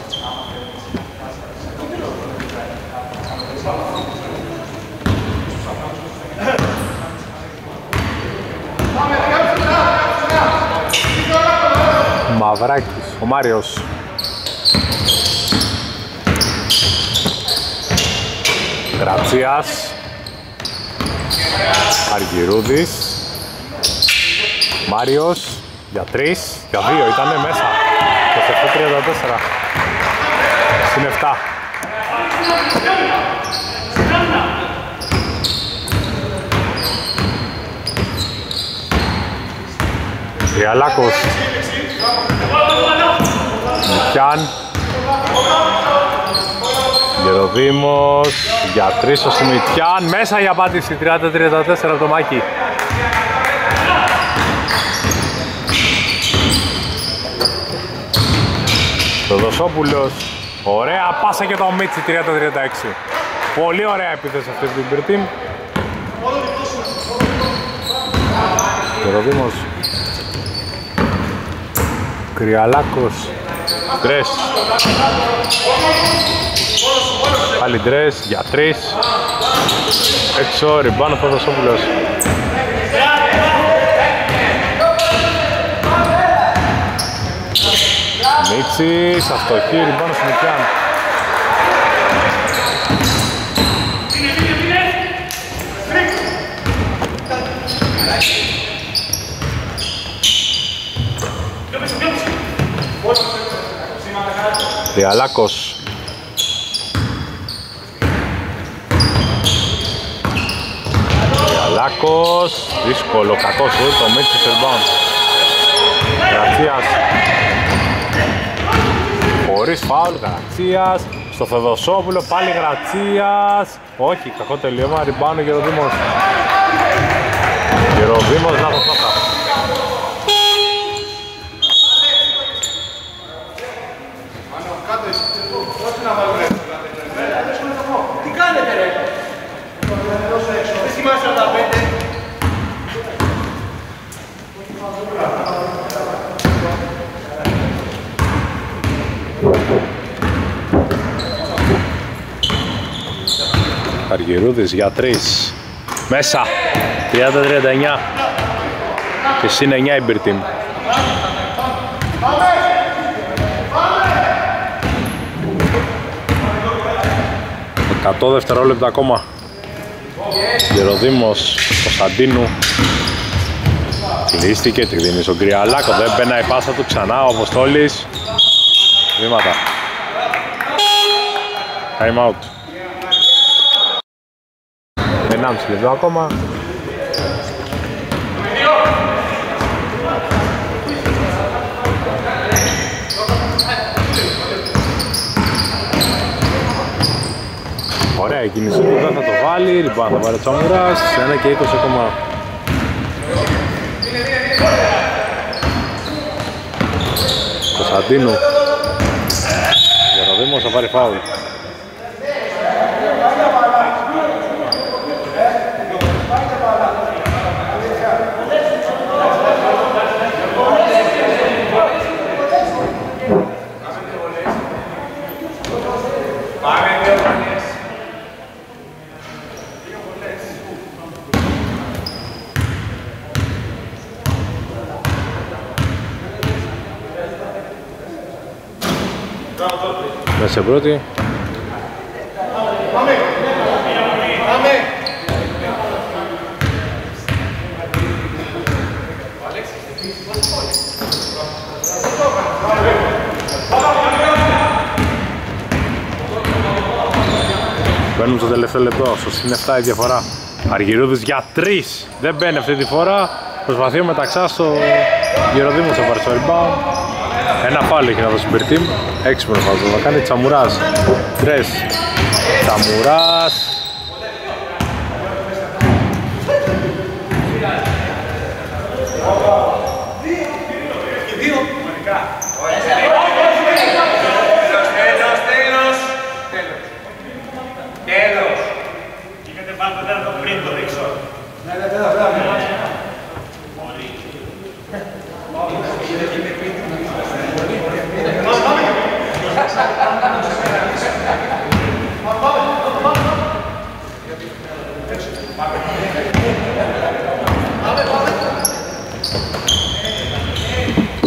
Μαυράκης, ο Μάριος. Γρατσίας. Αργυρούδης. Μάριος για 3, για 2 ήτανε μέσα. 27-34. Συν 7. Ριαλάκος. Μητιάν. Γεροδήμος για 3 ο Σιμιτιάν. Μέσα η απάντηση 30-34 από το Μάκη. Το Δοσόπουλος. Ωραία πάσα και το Μίτσι 30-36. Πολύ ωραία επίθεση αυτή την Πυρτίν. Γεροδήμος. Κρυαλάκος. Ντρες. Πάλι Ντρες για 3. Έξω, ριμπάνω από Δοσόπουλος. Μίτσις, αυτοχή, ριμπάνω στο Μιτιάν. Διαλάκος. Διαλάκος, δύσκολο, κακό σου, το Μίτσις rebound. Γρατσίας. Χωρίς φάουλ, Γρατσίας. Στο Θεοδοσόπουλο, πάλι Γρατσίας. Όχι, κακό τελείωμα, rebound ο Γεροδήμος. Γεροδήμος, λάθος πάσα. Τι κάνετε ρε? Δεν είμαστε 45. Αργυρούδης για 3. Μέσα. 30-39. Και συν 9 η Μπυρ Team. 100 δευτερόλεπτα ακόμα. Γεροδήμος Κωνσταντίνου. Κλείστηκε, τη δίνει στον Κρυαλάκο. Δεν μπαίνα η πάσα του ξανά ο Αποστόλης. Βήματα. Time out. 1,5 λεπτό ακόμα. Ωραία η κίνηση του, δεν θα το βάλει, λοιπόν θα πάρει Τσαμουράς, 1 και 20 ακόμα. Κωνσταντίνου. Γεροδήμος θα πάρει φάουλ. Μέσα πρώτη. Μπαίνουμε στο τελευταίο λεπτό, στο συν 7 η διαφορά. Αργυρούδης για 3. Δεν μπαίνει αυτή τη φορά. Προσπαθεί ο Μεταξάς στο Γεροδήμο θα πάρει στο rebound. Ένα φάουλ έχει να δώσει Μπυρ Team. Έξυπνο φάουλ θα κάνει. Τσαμουράς. Τρες. Τσαμουράς.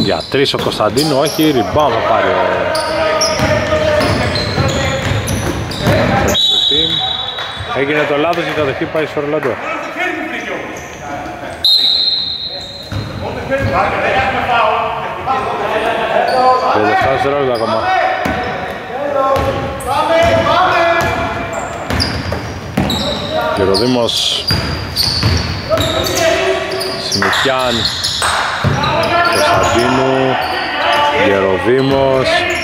Για 3 ο Κωνσταντίνου, όχι, rebound θα πάρει ο Έγινε το λάθος και η κατοχή πάει στο Ορλάντο. 37 δευτερόλεπτα ακόμα. Γεροδήμος, Σιμικιάν, Κωνσταντίνου, Γεροδήμος,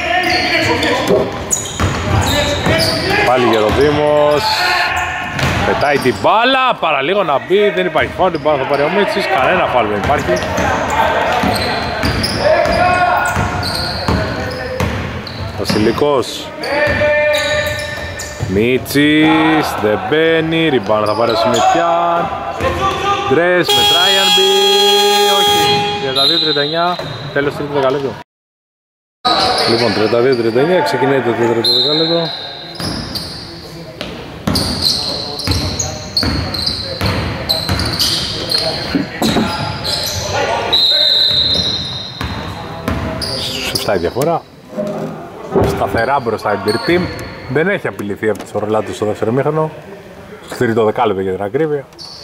πάλι Γεροδήμος, πετάει την μπάλα, παραλίγο να μπει, δεν υπάρχει φάουλ, την μπάλα θα πάρει ο Μίτσης, κανένα φάουλ δεν υπάρχει. Βασιλικός, Μίτσης, δεν μπαίνει, ριμπάνα θα πάρει ο Σιμιτιάν, Ντρες, μετράει αν μπει, όχι, 32-39, τέλος τρίτο δεκαλέπτο. Λοιπόν, 32-39, ξεκινάει το τέταρτο δεκαλέπτο. Σωστά η διαφορά. Σταθερά μπροστά η Beer Team. Δεν έχει απειληθεί από τις Ορλάντος στο δεύτερο μήχρονο. Στο τρίτο δεκάλεπτο για την ακρίβεια.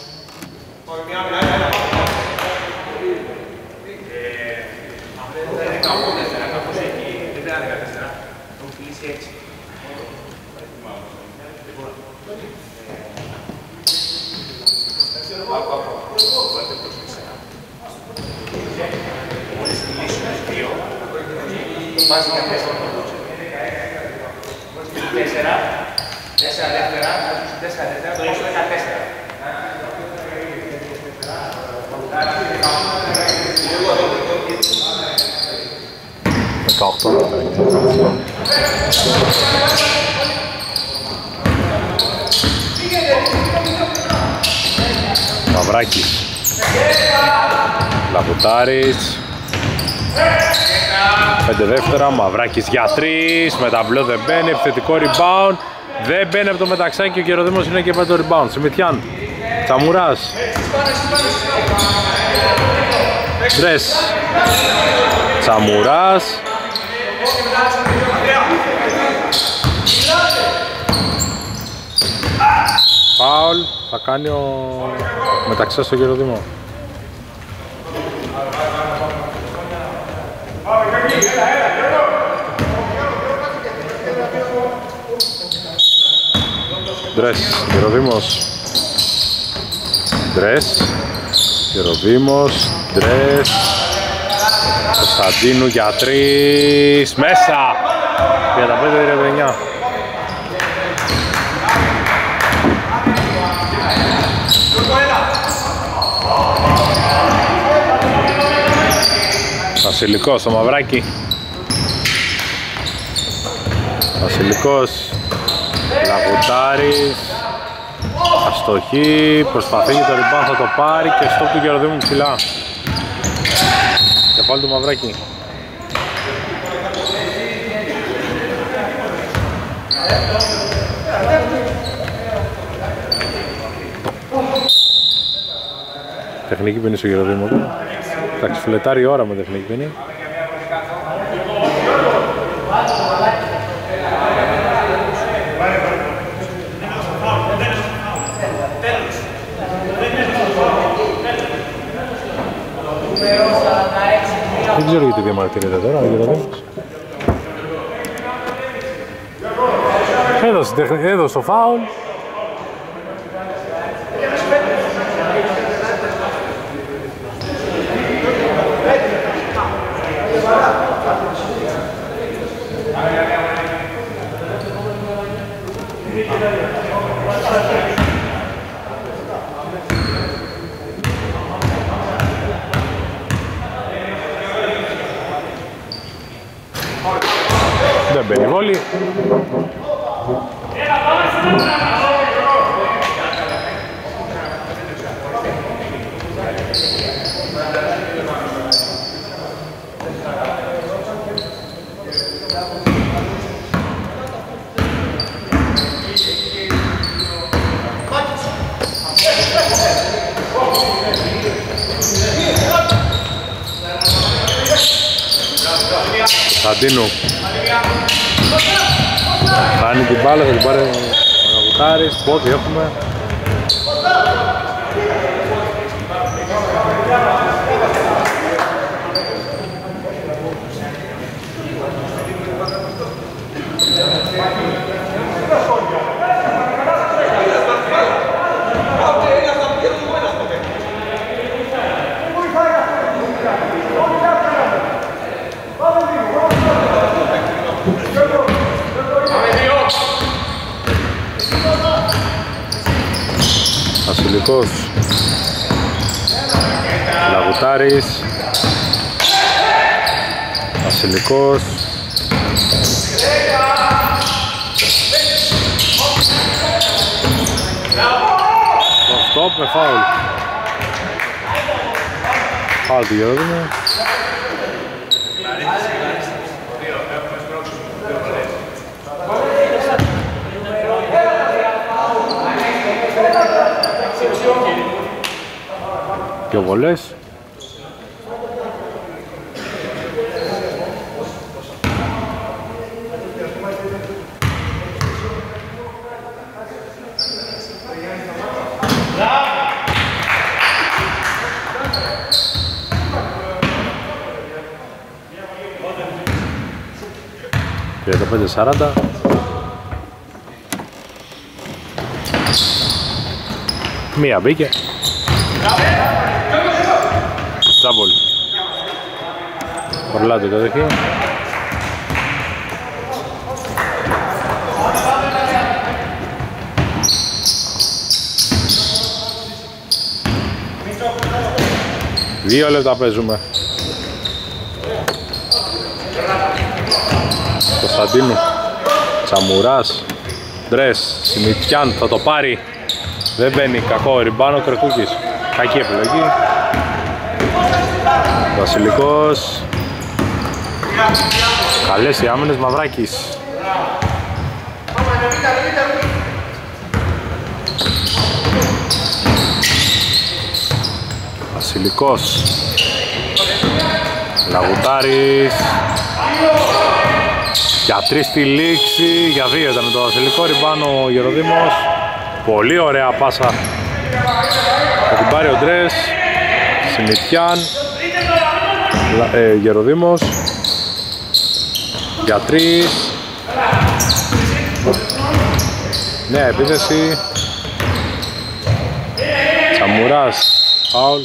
Τέσσερα δεύτερα, το 14. Μαυράκης, Λαβουτάρης, 5 δεύτερα, Μαυράκης για 3, με ταμπλό δεν μπαίνει, επιθετικό rebound, δεν μπαίνει από το μεταξάκι και ο Γεροδήμος είναι και πάει το rebound. Σιμιτιάν, Τσαμουράς, Ντρες, Τσαμουράς, φάουλ, θα κάνει ο μεταξάς στο Γεροδήμο. Ντρες, Γεροδήμος, Ντρες, Γεροδήμος, Ντρες, Κωνσταντίνου για 3, μέσα, 35-39. Βασιλικός στο Μαυράκι, Βασιλικός, Λαγουτάρης, αστοχή, προσπαθεί και το rebound θα το πάρει και στόπ του Γεροδήμου ψηλά. Και πάλι το Μαυράκι. Τεχνική ποινή στο Γεροδήμο. Εντάξει, φλετάρει η ώρα με τεχνική ποινή. Δεν ξέρω γιατί διαμαρτύρεται τώρα ο Γεροδήμος. Έδωσε το φάουλ. Δεν μπαίνει βόλη. Κωνσταντίνου. Χάνει την μπάλα, θα την πάρει ο Λαγουτάρης. Πότε έχουμε. Βασιλικός, Λαγουτάρης, Βασιλικός, το stop με φάουλ. Φάουλ του Γερόδημου. Πιο πολλές. Και το 5-40. Μία μπήκε. Τζάμπολ. Ορλάντο το δέχει. Δύο λεπτά παίζουμε. Κωνσταντίνου. Τσαμουράς. Ντρες. Σιμιτιάν θα το πάρει. Δεν μπαίνει. Κακό ριμπάνο. Κρεκούκης. Κακή επιλογή. Βασιλικός. Καλές οι άμυνες. Μαυράκης. Βασιλικός. Λαγουτάρης. Για 3 στη λήξη. Για 2 ήταν το Βασιλικό. Ριμπάνο ο Γεροδήμος. Πολύ ωραία πάσα. Θα την πάρει ο Ντρες. Σιμιτιάν. Γεροδήμος. Για 3. Νέα επίθεση. Τσαμουράς. Φάουλ.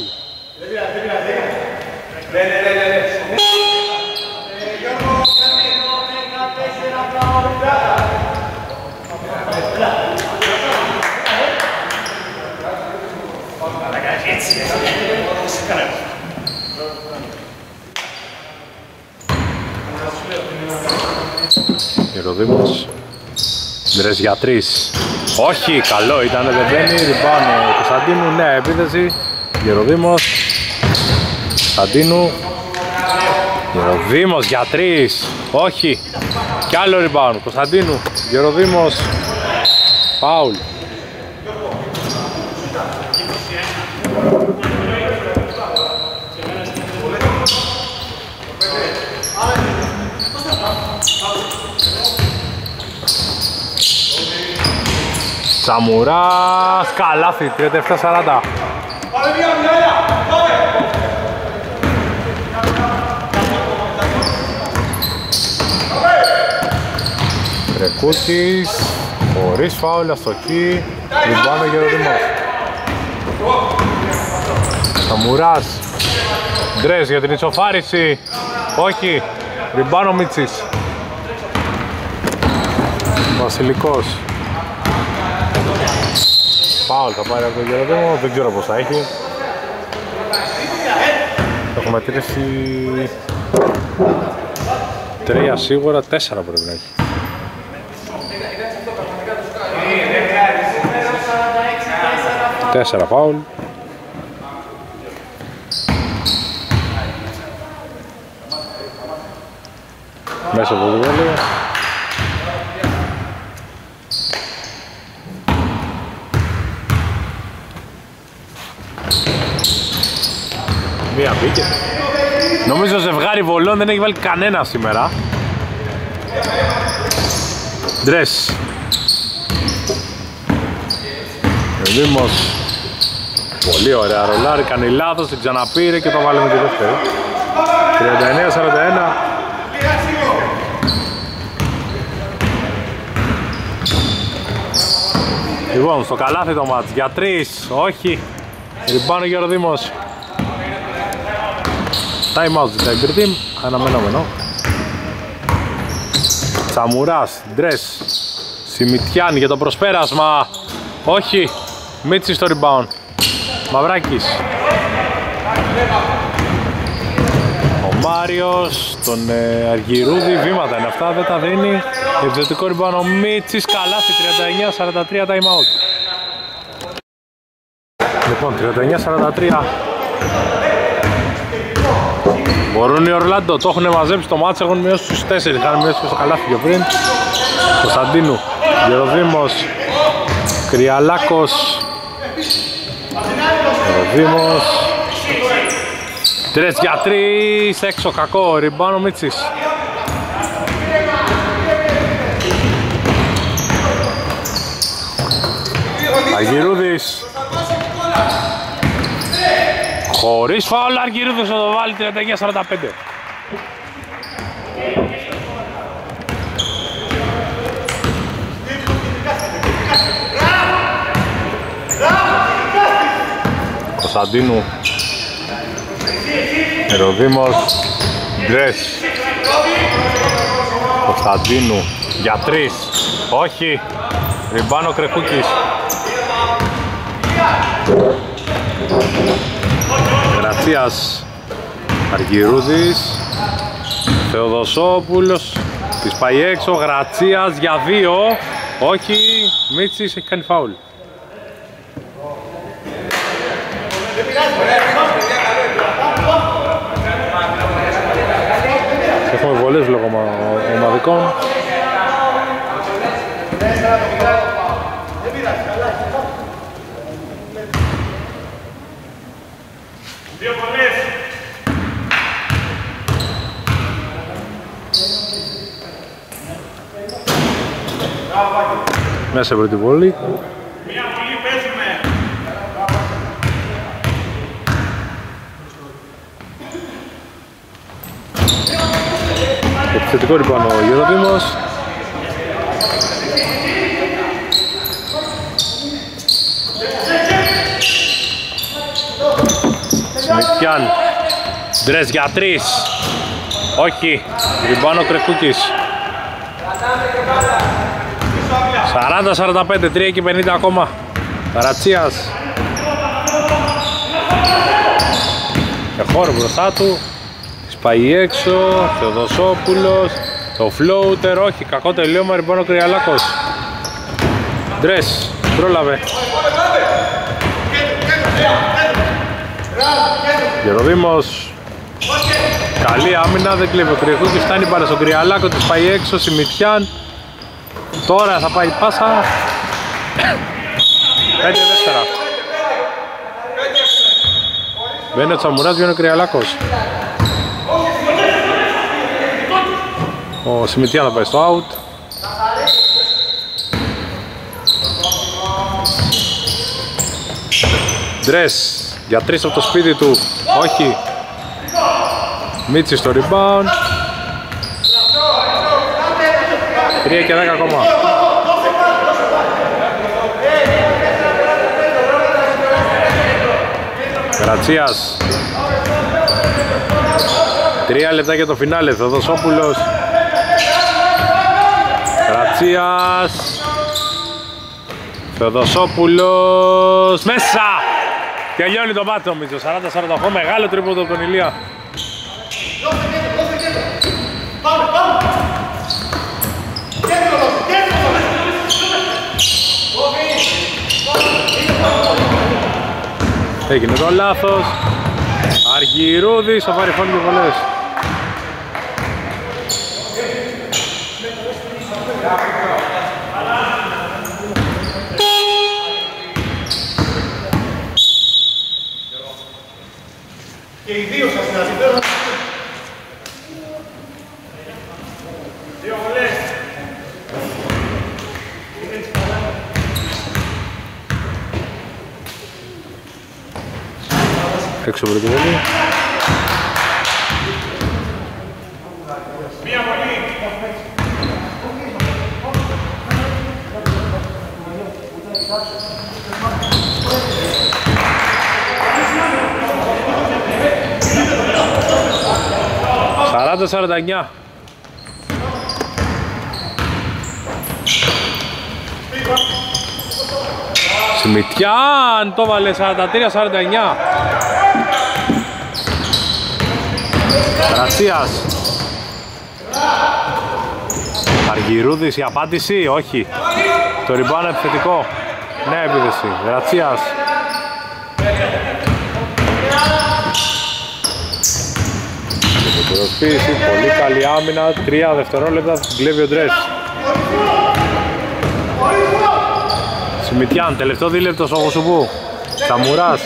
Γεροδήμος. Ντρες για 3. Όχι, καλό ήταν, δεν μπαίνει. Ριμπάνο Κωνσταντίνου, νέα επίθεση. Γεροδήμος. Κωνσταντίνου. Γεροδήμος για 3. Όχι. Κι άλλο rebound. Κωνσταντίνου. Γεροδήμος. Φάουλ. Τσαμουράς, καλάθι, 37-40. Κρεκούτης, χωρίς φάουλ, αστοχή, ριμπάνο Γεροδήμος. Τσαμουράς, Ντρες για την ισοφάριση, όχι, ριμπάνο Μίτσης. Βασιλικός. Φάουλ θα πάρει από τον Γεροδήμο, δεν ξέρω πως θα έχει. Το έχω μετρήσει 3 σίγουρα, 4 πρέπει να έχει. Τέσσερα φάουλ. Μέσα από το βόλιο. Μία μπήκε. Νομίζω ζευγάρι βολών δεν έχει βάλει κανένα σήμερα. Ντρες. Δήμος. Πολύ ωραία ρολάρι, κάνει λάθος, την ξαναπήρε και το βάλε με τη δεύτερη. 39-41. Λοιπόν, στο καλάθι το μάτς, για 3, όχι. Ριμπάνω Γεροδήμος. Time out ζητάει Green Team, αναμενόμενο. Τσαμουράς, Ντρες. Σιμιτιάν για το προσπέρασμα. Όχι, Μίτσι στο rebound. Μαυράκης. Ο Μάριος, τον Αργυρούδη, βήματα είναι αυτά, δεν τα δίνει. Επιθετικό rebound ο Μίτσης, καλάθι 39-43, time out. Λοιπόν, 39-43. Μπορούν οι Ορλάντο, το έχουν μαζέψει το μάτς, έχουν μειώσει στους 4, είχαν μειώσει στο καλάθι πιο πριν. Κωνσταντίνου, Γεροδήμος, Κρυαλάκος, Γεροδήμος, 3 για 3, έξω κακό, ριμπάνο Μίτσης. Αργυρούδης. Χωρίς φάουλ, Αργυρούδης θα το βάλει 39-45. Κωνσταντίνου, Γεροδήμος, Ντρες. Κωνσταντίνου για 3, όχι, ριμπάνο Κρεκούκης. Γρατσίας, Αργυρούδης, Θεοδοσόπουλος, της πάει έξω, Γρατσίας για 2, όχι, Μίτσης έχει κάνει φάουλ. Έχουμε βολές λόγω ομαδικών. Μέσα από την βολή. Μια βολή παίζουμε. Επιθετικό λοιπόν ο Γεροδήμος. Σιμιτιάν. Ντρες για 3. Όχι. Ριμπάνο Κρεκούκης. 40-45, 3 και 50 ακόμα. Ταρατσίας. Και χώρο μπροστά του. Της πάει έξω. Θεοδοσόπουλος. Το φλόουτερ, όχι. Κακό τελείωμα. Ριμπάνο Κρυαλάκος. Ντρες. Πρόλαβε. Γεροδήμος. Καλή άμυνα, δεν κλέβει ο Κρυαλάκος. Φτάνει πάρα στον Κρυαλάκο. Της πάει έξω. Σιμιτιάν. Τώρα θα πάει πάσα. 5-4. Μπαίνει ο Τσαμουράς, βγαίνει ο Κρυαλάκος. Ο Σιμιτιάν θα πάει στο out. Ντρες για 3 από το σπίτι του. Όχι. Μίτσι στο rebound. 3 και 10 ακόμα. Γρατσίας. 3 λεπτά για το φινάλε. Θεοδοσόπουλος. Γρατσίας. Θεοδοσόπουλος. Μέσα! Τελειώνει το μάτι νομίζω. 40-48. Μεγάλο τρίποντο από τον Ηλία. Έγινε το λάθος. Αργυρούδης θα πάρει φόνοι και βολές. Και οι δύο σας να συμφέρουν. Έξω από το πολύ. 40-49. Σιμιτιάν το βάλε 43-49. Γρατσίας. Αργυρούδης η απάντηση, όχι. Το ριμπάν επιθετικό. Νέα επίδεση. Γρατσίας. Προσποίηση, πολύ καλή άμυνα, 3 δευτερόλεπτα, κλέβει ο Ντρες. Σιμιτιάν, τελευταίο δίλεπτο στο Γοσουμπού. Τσαμουράς.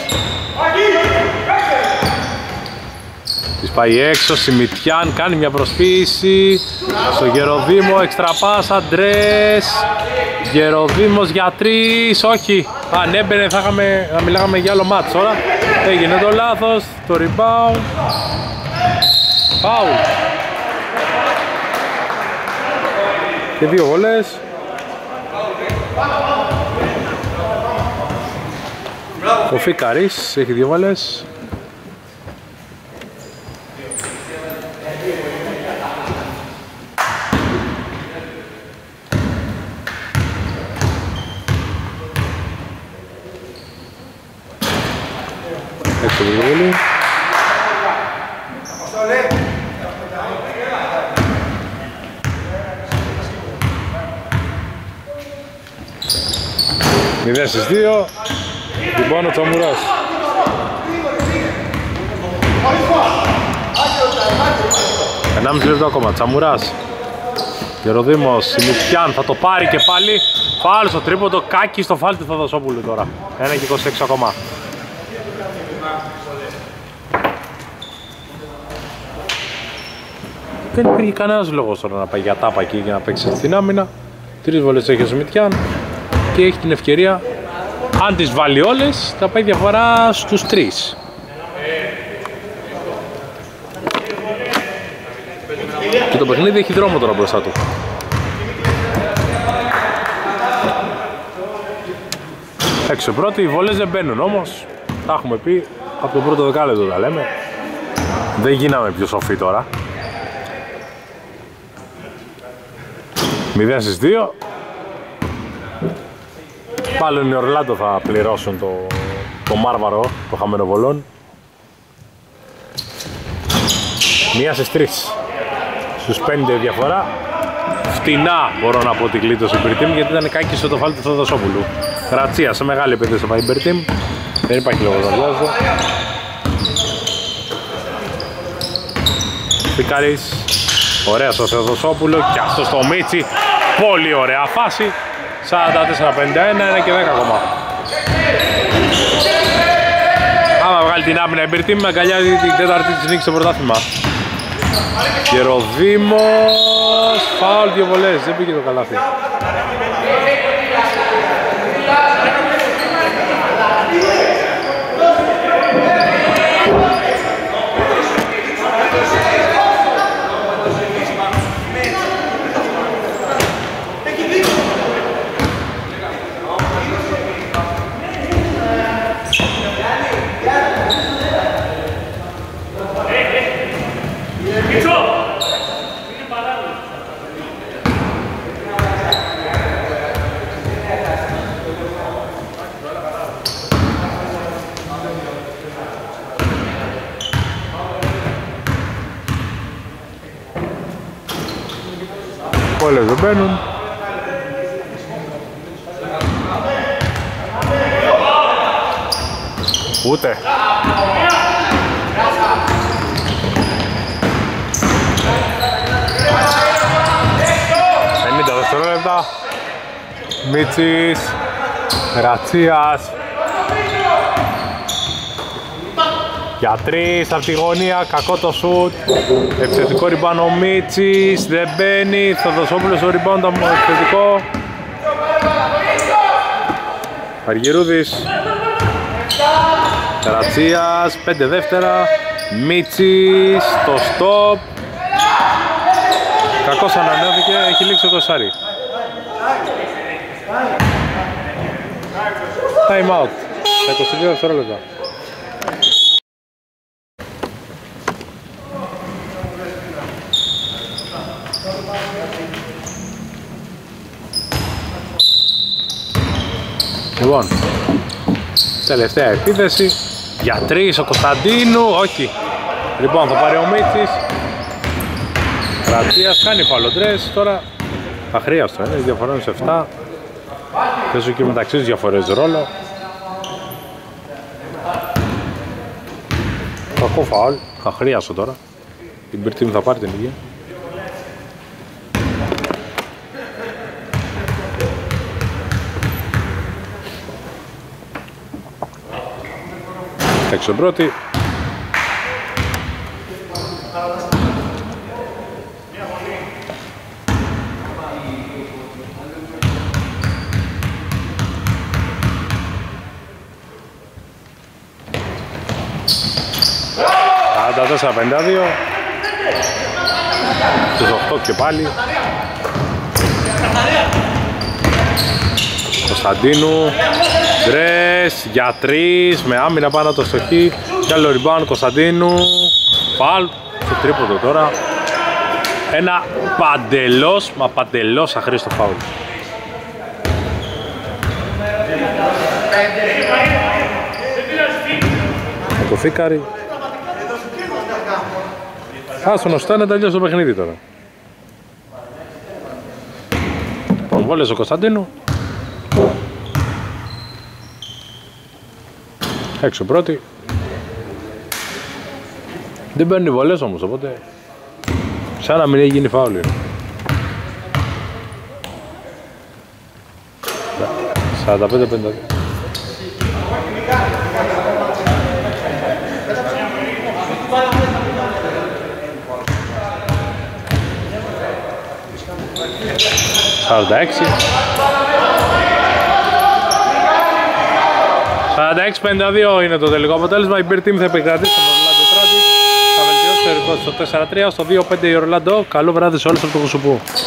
Της πάει έξω, Σιμιτιάν κάνει μια προσποίηση. Στο Γεροδήμο, εξτραπάσα, Ντρες. Γεροδήμος για 3, όχι. Αν έμπαινε θα μιλάγαμε για άλλο μάτς τώρα. Έγινε το λάθος, το rebound. Φάουλ. Και 2 βολές. Ο Φίκαρης έχει 2 βολές. Έξω από το βολή. Μηδέν στις 2. Λοιπόν ο Τσαμουράς. Ενάμιση λεπτό ακόμα. Τσαμουράς. Γεροδήμος. Σιμιτιάν θα το πάρει και πάλι. Φάουλ στο τρίποντο. Κάκι στο φάουλ του Θοδοσόπουλου τώρα. 1 και 26 ακόμα. Δεν υπήρχε κανένας λόγος τώρα να πάει για τάπα εκεί και να παίξει στην άμυνα. 3 βολές έχει ο Σιμιτιάν και έχει την ευκαιρία, αν τις βάλει όλες, θα πάει διαφορά στους 3. Και το παιχνίδι έχει δρόμο τώρα μπροστά του. Έξω πρώτη, οι βολές δεν μπαίνουν όμως. Τα έχουμε πει από το πρώτο δεκάλεπτο, τα λέμε. Δεν γίναμε πιο σοφοί τώρα. 0 στις 2. Πάλι οι Ορλάντο θα πληρώσουν το μάρμαρο των χαμενοβολών. 1 στις 3. Στους 5 διαφορά. Φτηνά μπορώ να πω την κλείτωση Ιμπερτίμ, γιατί ήταν κάκι στο τοφάλι του Θοδοσόπουλου. Γρατσία σε μεγάλη επίθεση από Ιμπερτίμ. Δεν υπάρχει λόγο να βιάζω. Φικάρης. Ωραία στο Θοδοσόπουλο και αυτό στο Μίτσι. Πολύ ωραία φάση. 44-51, 1 και 10 ακόμα. Άμα βγάλει την άμυνα Ιμπερτίμ, με αγκαλιάζει την τέταρτη της νίκης στο πρωτάθλημα. Γεροδήμος, φάουλ, 2 βολές, δεν πήγε το καλάθι. Όλες δεν μπαίνουν. Ούτε. Δευτερόλεπτα. Μίτσης. Γρατσίας. Για 3 από τη γωνία, κακό το σουτ. Επιθετικό ριμπάν ο Μίτσης, δεν μπαίνει. Θοδοσόπουλος ο ριμπάν το επιθετικό. Αργυρούδης. Ρατσίας, 5 δεύτερα. Μίτσης, το stop. Κακώς ανανέωθηκε, έχει λήξει το σάρι. Time out, στα 22 δευτερόλεπτα. Λοιπόν, τελευταία επίθεση για 3 ο Κωνσταντίνου, όχι. Λοιπόν, θα πάρει ο Μίτσης. Ρατσίας κάνει φαλοντρές, τώρα αχρίαστο είναι, διαφορά σε 7. Παίζουν και μεταξύ τους διαφορές ρόλο. Κακό φαουλ, αχρίαστο τώρα. Η Beer Team θα πάρει την υγεία. Έξω πρώτη. Τα 4-52 στους 8 και πάλι Κωνσταντίνου Ντρες για 3 με άμυνα πάνω το στοχή και άλλο rebound Κωνσταντίνου φαλ στο τρίποντο τώρα ένα παντελώς αχρήστο φάουλ. Με το Φίκαρη άστον ωστά να τελειώσει το παιχνίδι τώρα. Λοιπόν, βόλες ο Κωνσταντίνου. Έξω πρώτη. Δεν παίρνει βολές όμως, οπότε σαν να μην έχει γίνει φάουλ. 45-52. Σαράντα 46-52 είναι το τελικό αποτέλεσμα. Η Beer Team θα επικρατήσει στον Ορλάντο Τράτζικ. Θα βελτιώσει το ρεκόρ στο 4-3. Στο 2-5 η Ορλάντο. Καλό βράδυ σε όλους από το Κουσουπού.